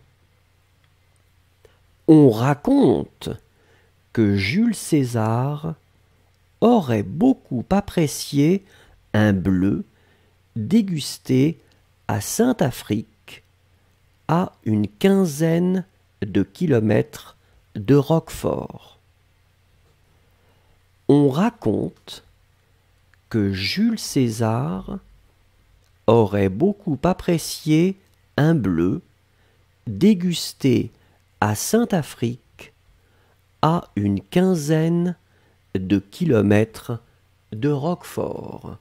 On raconte que Jules César aurait beaucoup apprécié un bleu dégusté à Saint-Affrique, à une quinzaine de kilomètres de Roquefort. On raconte que Jules César aurait beaucoup apprécié un bleu dégusté à Saint-Affrique, à une quinzaine de kilomètres de Roquefort.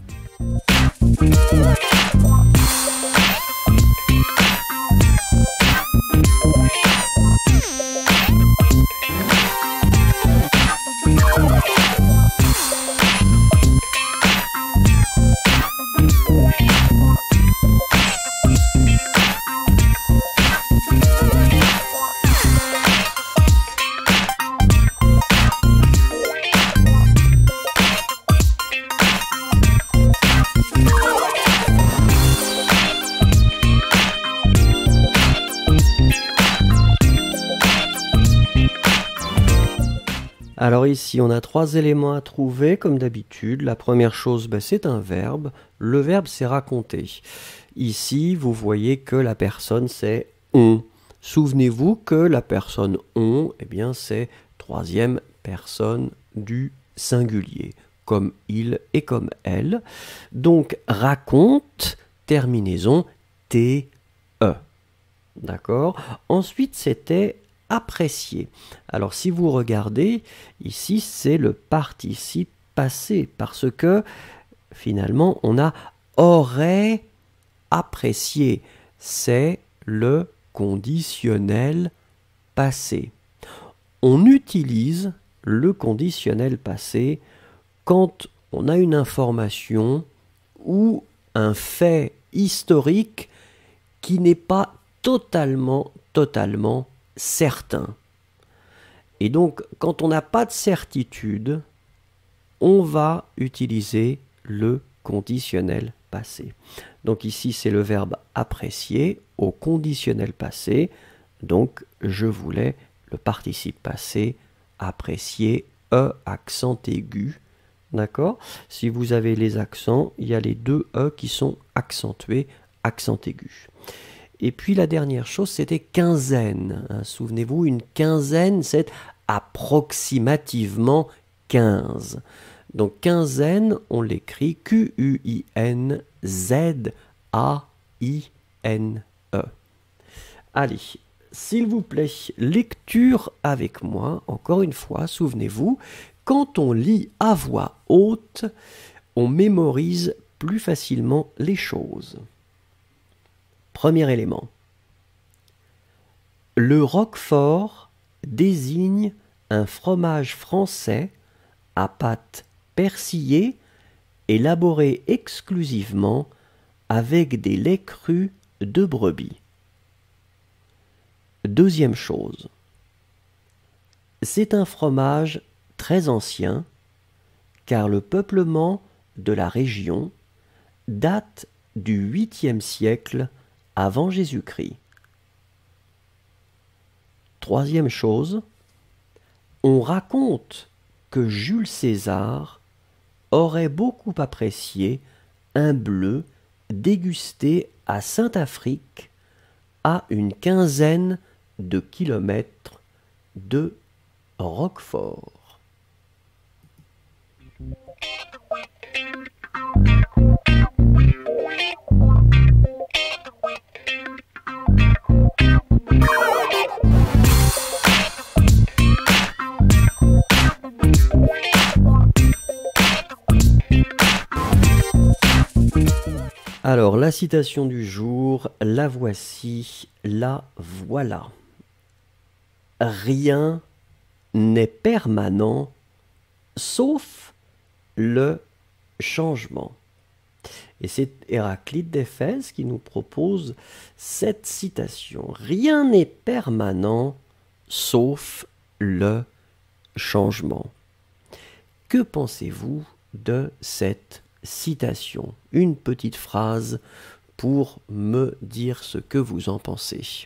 Alors ici, on a trois éléments à trouver, comme d'habitude. La première chose, ben, c'est un verbe. Le verbe, c'est raconter. Ici, vous voyez que la personne, c'est « on ». Souvenez-vous que la personne « on », eh bien, c'est troisième personne du singulier, comme « il » et comme « elle ». Donc, raconte, terminaison « T E ». D'accord ? Ensuite, c'était apprécier. Alors si vous regardez, ici c'est le participe passé, parce que finalement on a aurait apprécié, c'est le conditionnel passé. On utilise le conditionnel passé quand on a une information ou un fait historique qui n'est pas totalement, totalement certain. Et donc, quand on n'a pas de certitude, on va utiliser le conditionnel passé. Donc ici, c'est le verbe apprécier au conditionnel passé. Donc, je voulais le participe passé apprécier, E accent aigu. D'accord ? Si vous avez les accents, il y a les deux E qui sont accentués, accent aigu. Et puis la dernière chose, c'était quinzaine. Hein, souvenez-vous, une quinzaine, c'est approximativement quinze. Donc quinzaine, on l'écrit Q U I N Z A I N E. Allez, s'il vous plaît, lecture avec moi. Encore une fois, souvenez-vous, quand on lit à voix haute, on mémorise plus facilement les choses. Premier élément. Le Roquefort désigne un fromage français à pâte persillée élaboré exclusivement avec des laits crus de brebis. Deuxième chose. C'est un fromage très ancien car le peuplement de la région date du huitième siècle avant Jésus-Christ. Troisième chose, on raconte que Jules César aurait beaucoup apprécié un bleu dégusté à Saint-Affrique à une quinzaine de kilomètres de Roquefort. Alors, la citation du jour, la voici, la voilà. Rien n'est permanent, sauf le changement. Et c'est Héraclite d'Éphèse qui nous propose cette citation. Rien n'est permanent, sauf le changement. Que pensez-vous de cette citation? Une petite phrase pour me dire ce que vous en pensez.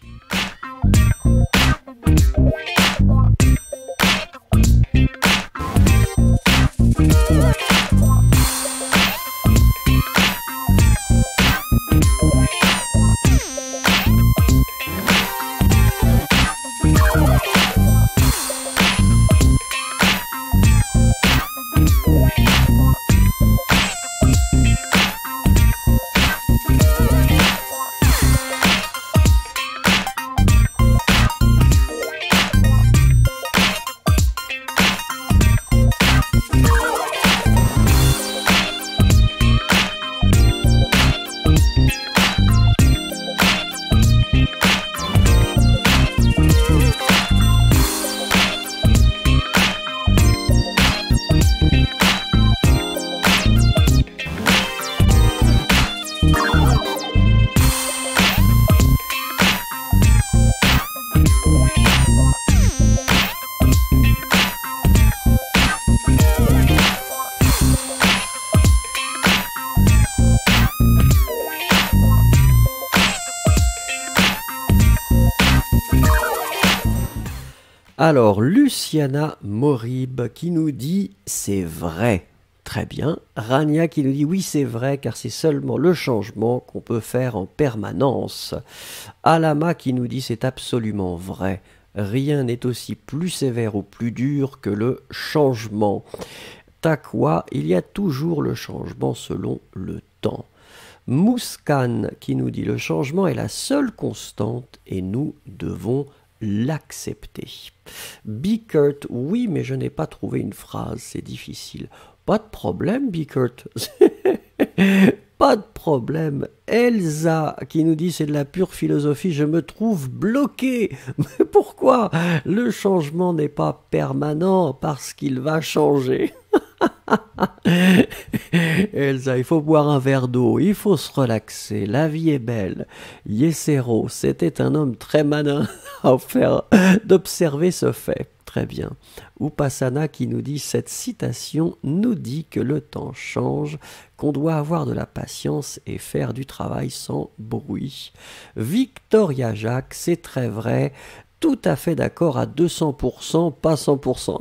Alors, Luciana Morib qui nous dit « c'est vrai ». Très bien. Rania qui nous dit « oui, c'est vrai, car c'est seulement le changement qu'on peut faire en permanence ». Alama qui nous dit « c'est absolument vrai. Rien n'est aussi plus sévère ou plus dur que le changement ». Takwa, il y a toujours le changement selon le temps. Mouskan qui nous dit « le changement est la seule constante et nous devons l'accepter ». Bickert, oui, mais je n'ai pas trouvé une phrase, c'est difficile. Pas de problème, Bickert. Pas de problème. Elsa qui nous dit c'est de la pure philosophie, je me trouve bloqué. Mais pourquoi? Le changement n'est pas permanent parce qu'il va changer. Elsa, il faut boire un verre d'eau, il faut se relaxer, la vie est belle. Yesero, c'était un homme très malin à faire d'observer ce fait. Très bien. Upasana qui nous dit cette citation nous dit que le temps change, qu'on doit avoir de la patience et faire du travail sans bruit. Victoria Jacques, c'est très vrai, tout à fait d'accord à deux cents pour cent, pas cent pour cent.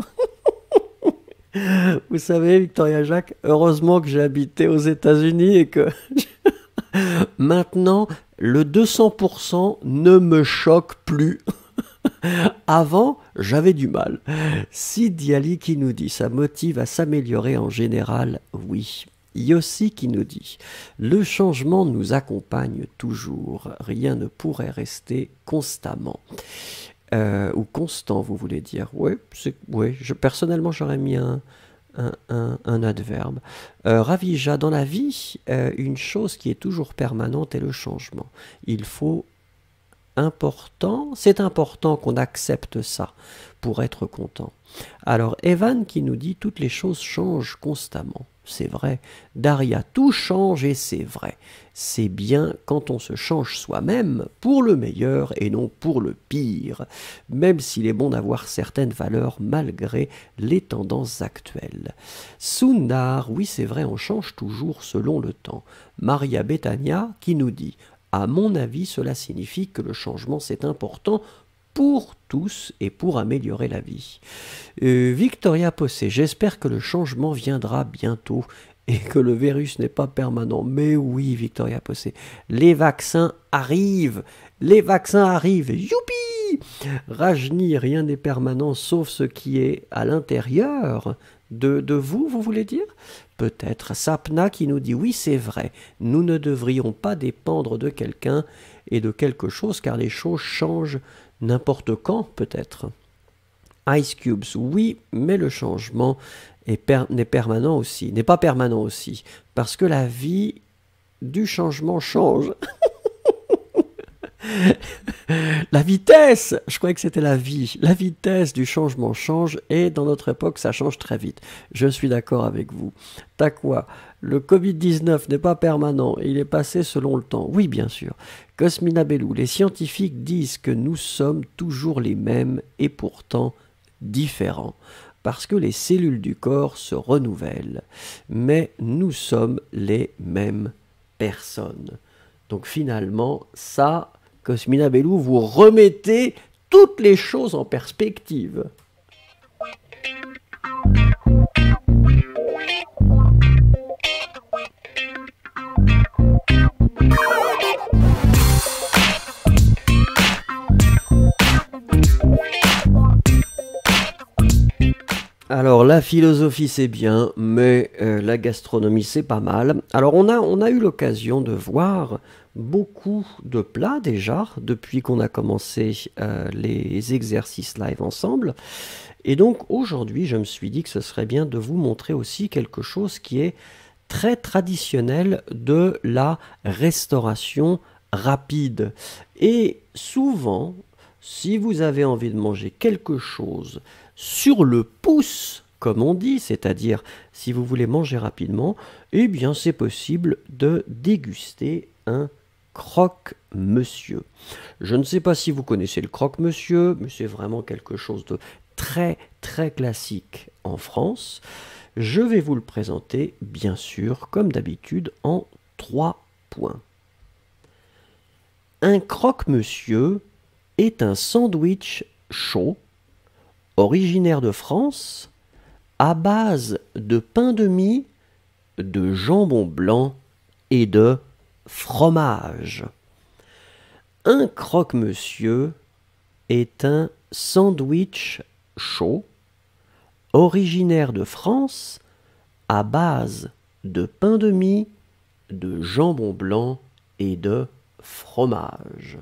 Vous savez, Victoria Jacques, heureusement que j'ai habité aux États-Unis et que maintenant, le deux cents pour cent ne me choque plus. Avant, j'avais du mal. Sidi Ali qui nous dit « ça motive à s'améliorer en général », oui. Yossi qui nous dit « le changement nous accompagne toujours, rien ne pourrait rester constamment ». Euh, ou constant, vous voulez dire. Oui, ouais, je, personnellement, j'aurais mis un, un, un, un adverbe. Euh, Ravija, dans la vie, euh, une chose qui est toujours permanente est le changement. Il faut important, c'est important qu'on accepte ça pour être content. Alors, Evan qui nous dit « toutes les choses changent constamment ». C'est vrai. Daria, tout change et c'est vrai. C'est bien quand on se change soi-même pour le meilleur et non pour le pire, même s'il est bon d'avoir certaines valeurs malgré les tendances actuelles. Sundar, oui c'est vrai, on change toujours selon le temps. Maria Betania qui nous dit « à mon avis, cela signifie que le changement c'est important pour tous et pour améliorer la vie. Euh, Victoria Possé, j'espère que le changement viendra bientôt et que le virus n'est pas permanent. Mais oui, Victoria Possé, les vaccins arrivent, les vaccins arrivent, youpi! Rajni, rien n'est permanent sauf ce qui est à l'intérieur de, de vous, vous voulez dire? Peut-être. Sapna qui nous dit oui, c'est vrai, nous ne devrions pas dépendre de quelqu'un et de quelque chose car les choses changent n'importe quand, peut-être. Ice Cubes, oui, mais le changement est per- n'est permanent aussi, n'est pas permanent aussi, parce que la vie du changement change. La vitesse, je croyais que c'était la vie, la vitesse du changement change et dans notre époque ça change très vite. Je suis d'accord avec vous. T'as quoi? Le covid dix-neuf n'est pas permanent, il est passé selon le temps. Oui, bien sûr. Cosmina Bellou, les scientifiques disent que nous sommes toujours les mêmes et pourtant différents, parce que les cellules du corps se renouvellent, mais nous sommes les mêmes personnes. Donc finalement, ça, Cosmina Bellou, vous remettez toutes les choses en perspective. Alors la philosophie c'est bien, mais euh, la gastronomie c'est pas mal. Alors on a, on a eu l'occasion de voir beaucoup de plats déjà depuis qu'on a commencé euh, les exercices live ensemble. Et donc aujourd'hui je me suis dit que ce serait bien de vous montrer aussi quelque chose qui est très traditionnel de la restauration rapide. Et souvent, si vous avez envie de manger quelque chose sur le pouce, comme on dit, c'est-à-dire si vous voulez manger rapidement, eh bien c'est possible de déguster un croque-monsieur. Je ne sais pas si vous connaissez le croque-monsieur, mais c'est vraiment quelque chose de très très classique en France. Je vais vous le présenter, bien sûr, comme d'habitude, en trois points. Un croque-monsieur est un sandwich chaud, originaire de France, à base de pain de mie, de jambon blanc et de fromage. Un croque-monsieur est un sandwich chaud, originaire de France, à base de pain de mie, de jambon blanc et de fromage.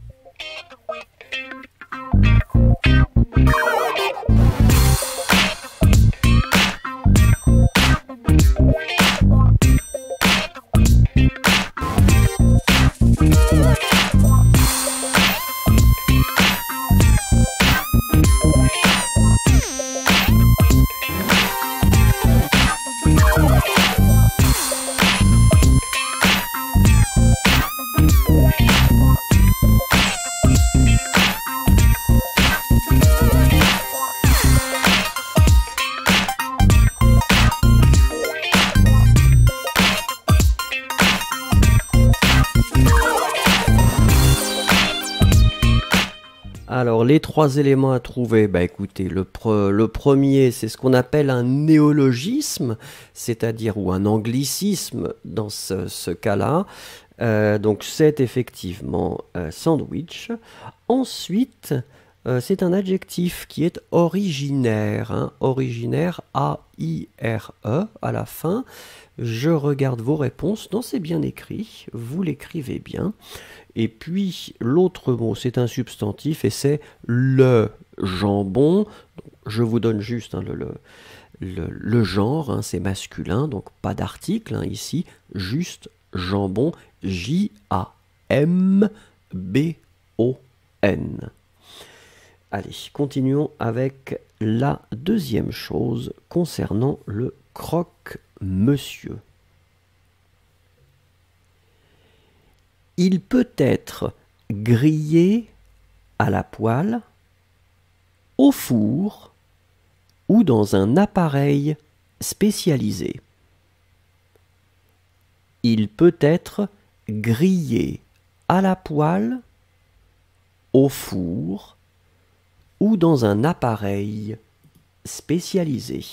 Alors, les trois éléments à trouver, bah écoutez, le, pre, le premier, c'est ce qu'on appelle un néologisme, c'est-à-dire, ou un anglicisme dans ce, ce cas-là. Euh, donc, c'est effectivement euh, sandwich. Ensuite, euh, c'est un adjectif qui est originaire, hein, originaire, A I R E, à la fin. Je regarde vos réponses. Non, c'est bien écrit, vous l'écrivez bien. Et puis, l'autre mot, c'est un substantif et c'est le jambon. Je vous donne juste hein, le, le, le, le genre, hein, c'est masculin, donc pas d'article hein, ici, juste jambon, J A M B O N. Allez, continuons avec la deuxième chose concernant le croque-monsieur. Il peut être grillé à la poêle, au four ou dans un appareil spécialisé. Il peut être grillé à la poêle, au four ou dans un appareil spécialisé.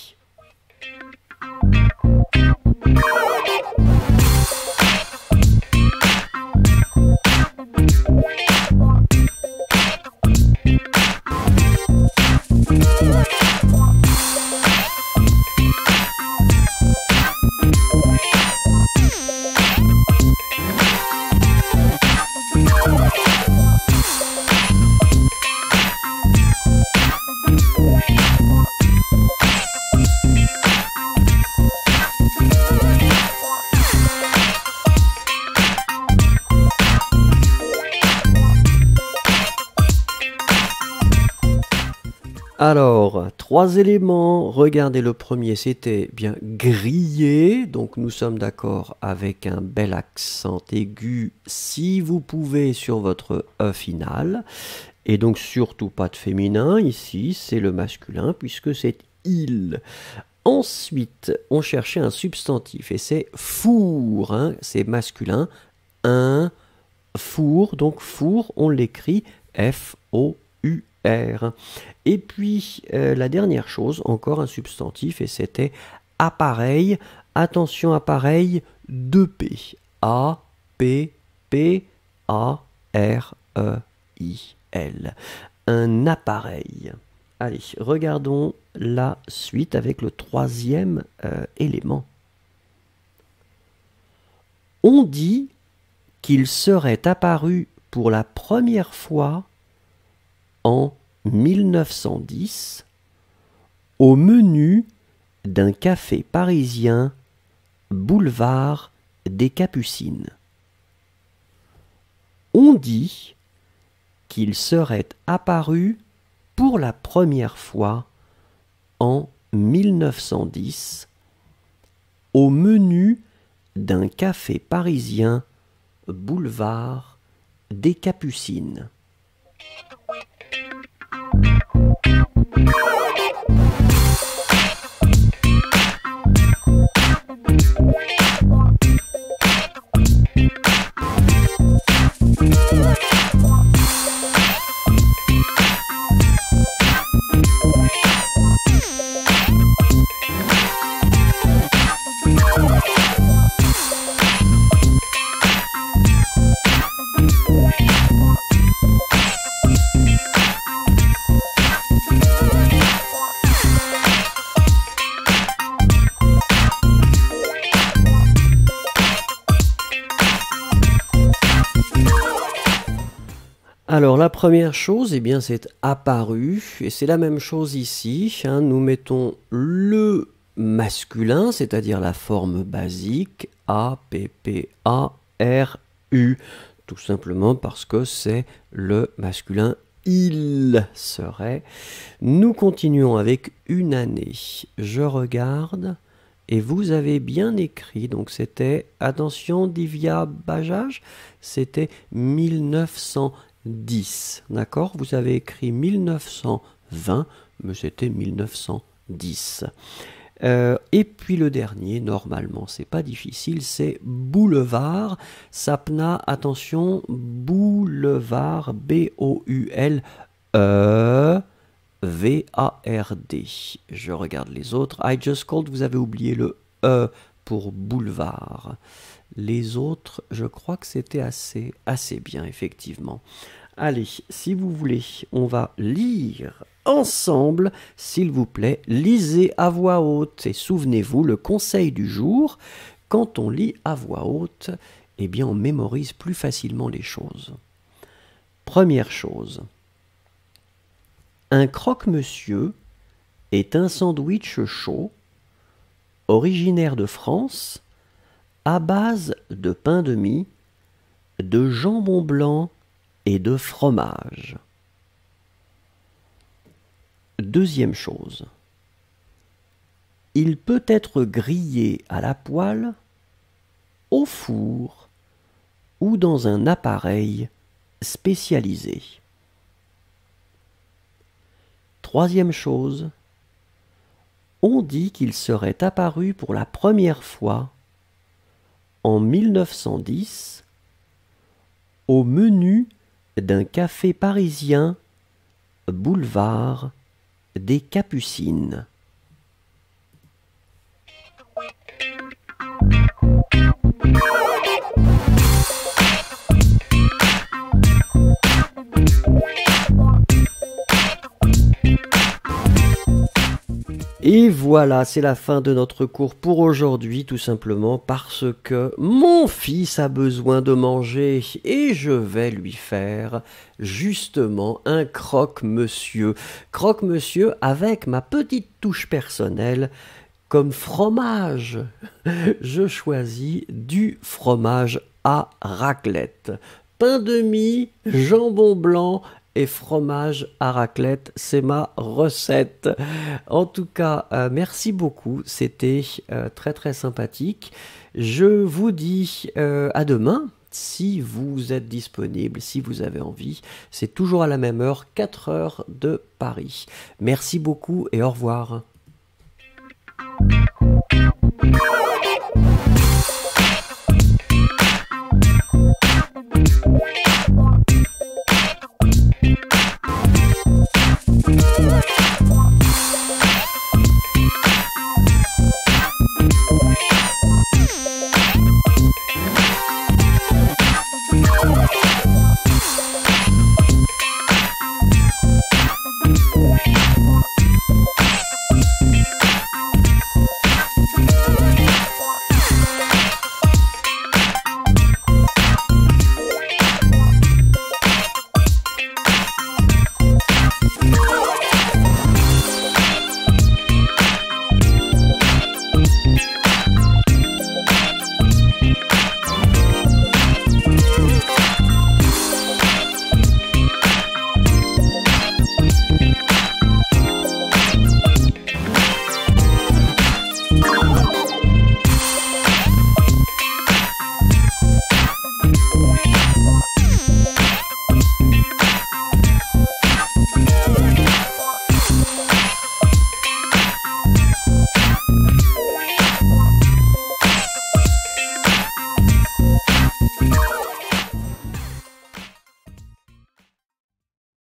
Alors, trois éléments. Regardez, le premier, c'était bien grillé. Donc, nous sommes d'accord avec un bel accent aigu, si vous pouvez, sur votre E final. Et donc, surtout pas de féminin. Ici, c'est le masculin, puisque c'est il. Ensuite, on cherchait un substantif, et c'est four. Hein, c'est masculin. Un four. Donc, four, on l'écrit F O U R. Et puis, euh, la dernière chose, encore un substantif, et c'était appareil. Attention, appareil, deux P. A, P, P, A, R, E, I, L. Un appareil. Allez, regardons la suite avec le troisième euh, élément. On dit qu'il serait apparu pour la première fois en mille neuf cent dix au menu d'un café parisien boulevard des Capucines. On dit qu'il serait apparu pour la première fois en mille neuf cent dix au menu d'un café parisien boulevard des Capucines. la première chose, eh bien, c'est apparu, et c'est la même chose ici. Hein, nous mettons le masculin, c'est-à-dire la forme basique, A, P, P, A, R, U, tout simplement parce que c'est le masculin il serait. Nous continuons avec une année. Je regarde et vous avez bien écrit, donc c'était, attention Divya Bajaj, c'était mille neuf cent dix, d'accord? Vous avez écrit mille neuf cent vingt, mais c'était mille neuf cent dix. Euh, et puis le dernier, normalement, c'est pas difficile, c'est boulevard. Sapna, attention, boulevard, B O U L E V A R D. Je regarde les autres. I just called, vous avez oublié le E pour boulevard. Les autres, je crois que c'était assez, assez bien, effectivement. Allez, si vous voulez, on va lire ensemble, s'il vous plaît. Lisez à voix haute et souvenez-vous, le conseil du jour, quand on lit à voix haute, eh bien on mémorise plus facilement les choses. Première chose, un croque-monsieur est un sandwich chaud, originaire de France, à base de pain de mie, de jambon blanc et de fromage. Deuxième chose, il peut être grillé à la poêle, au four ou dans un appareil spécialisé. Troisième chose, on dit qu'il serait apparu pour la première fois en mille neuf cent dix au menu d'un café parisien boulevard des Capucines. Et voilà, c'est la fin de notre cours pour aujourd'hui, tout simplement parce que mon fils a besoin de manger et je vais lui faire justement un croque-monsieur. Croque-monsieur avec ma petite touche personnelle comme fromage. Je choisis du fromage à raclette. Pain de mie, jambon blanc et fromage à raclette, c'est ma recette. En tout cas, euh, merci beaucoup, c'était euh, très très sympathique. Je vous dis euh, à demain, si vous êtes disponible, si vous avez envie. C'est toujours à la même heure, quatre heures de Paris. Merci beaucoup et au revoir.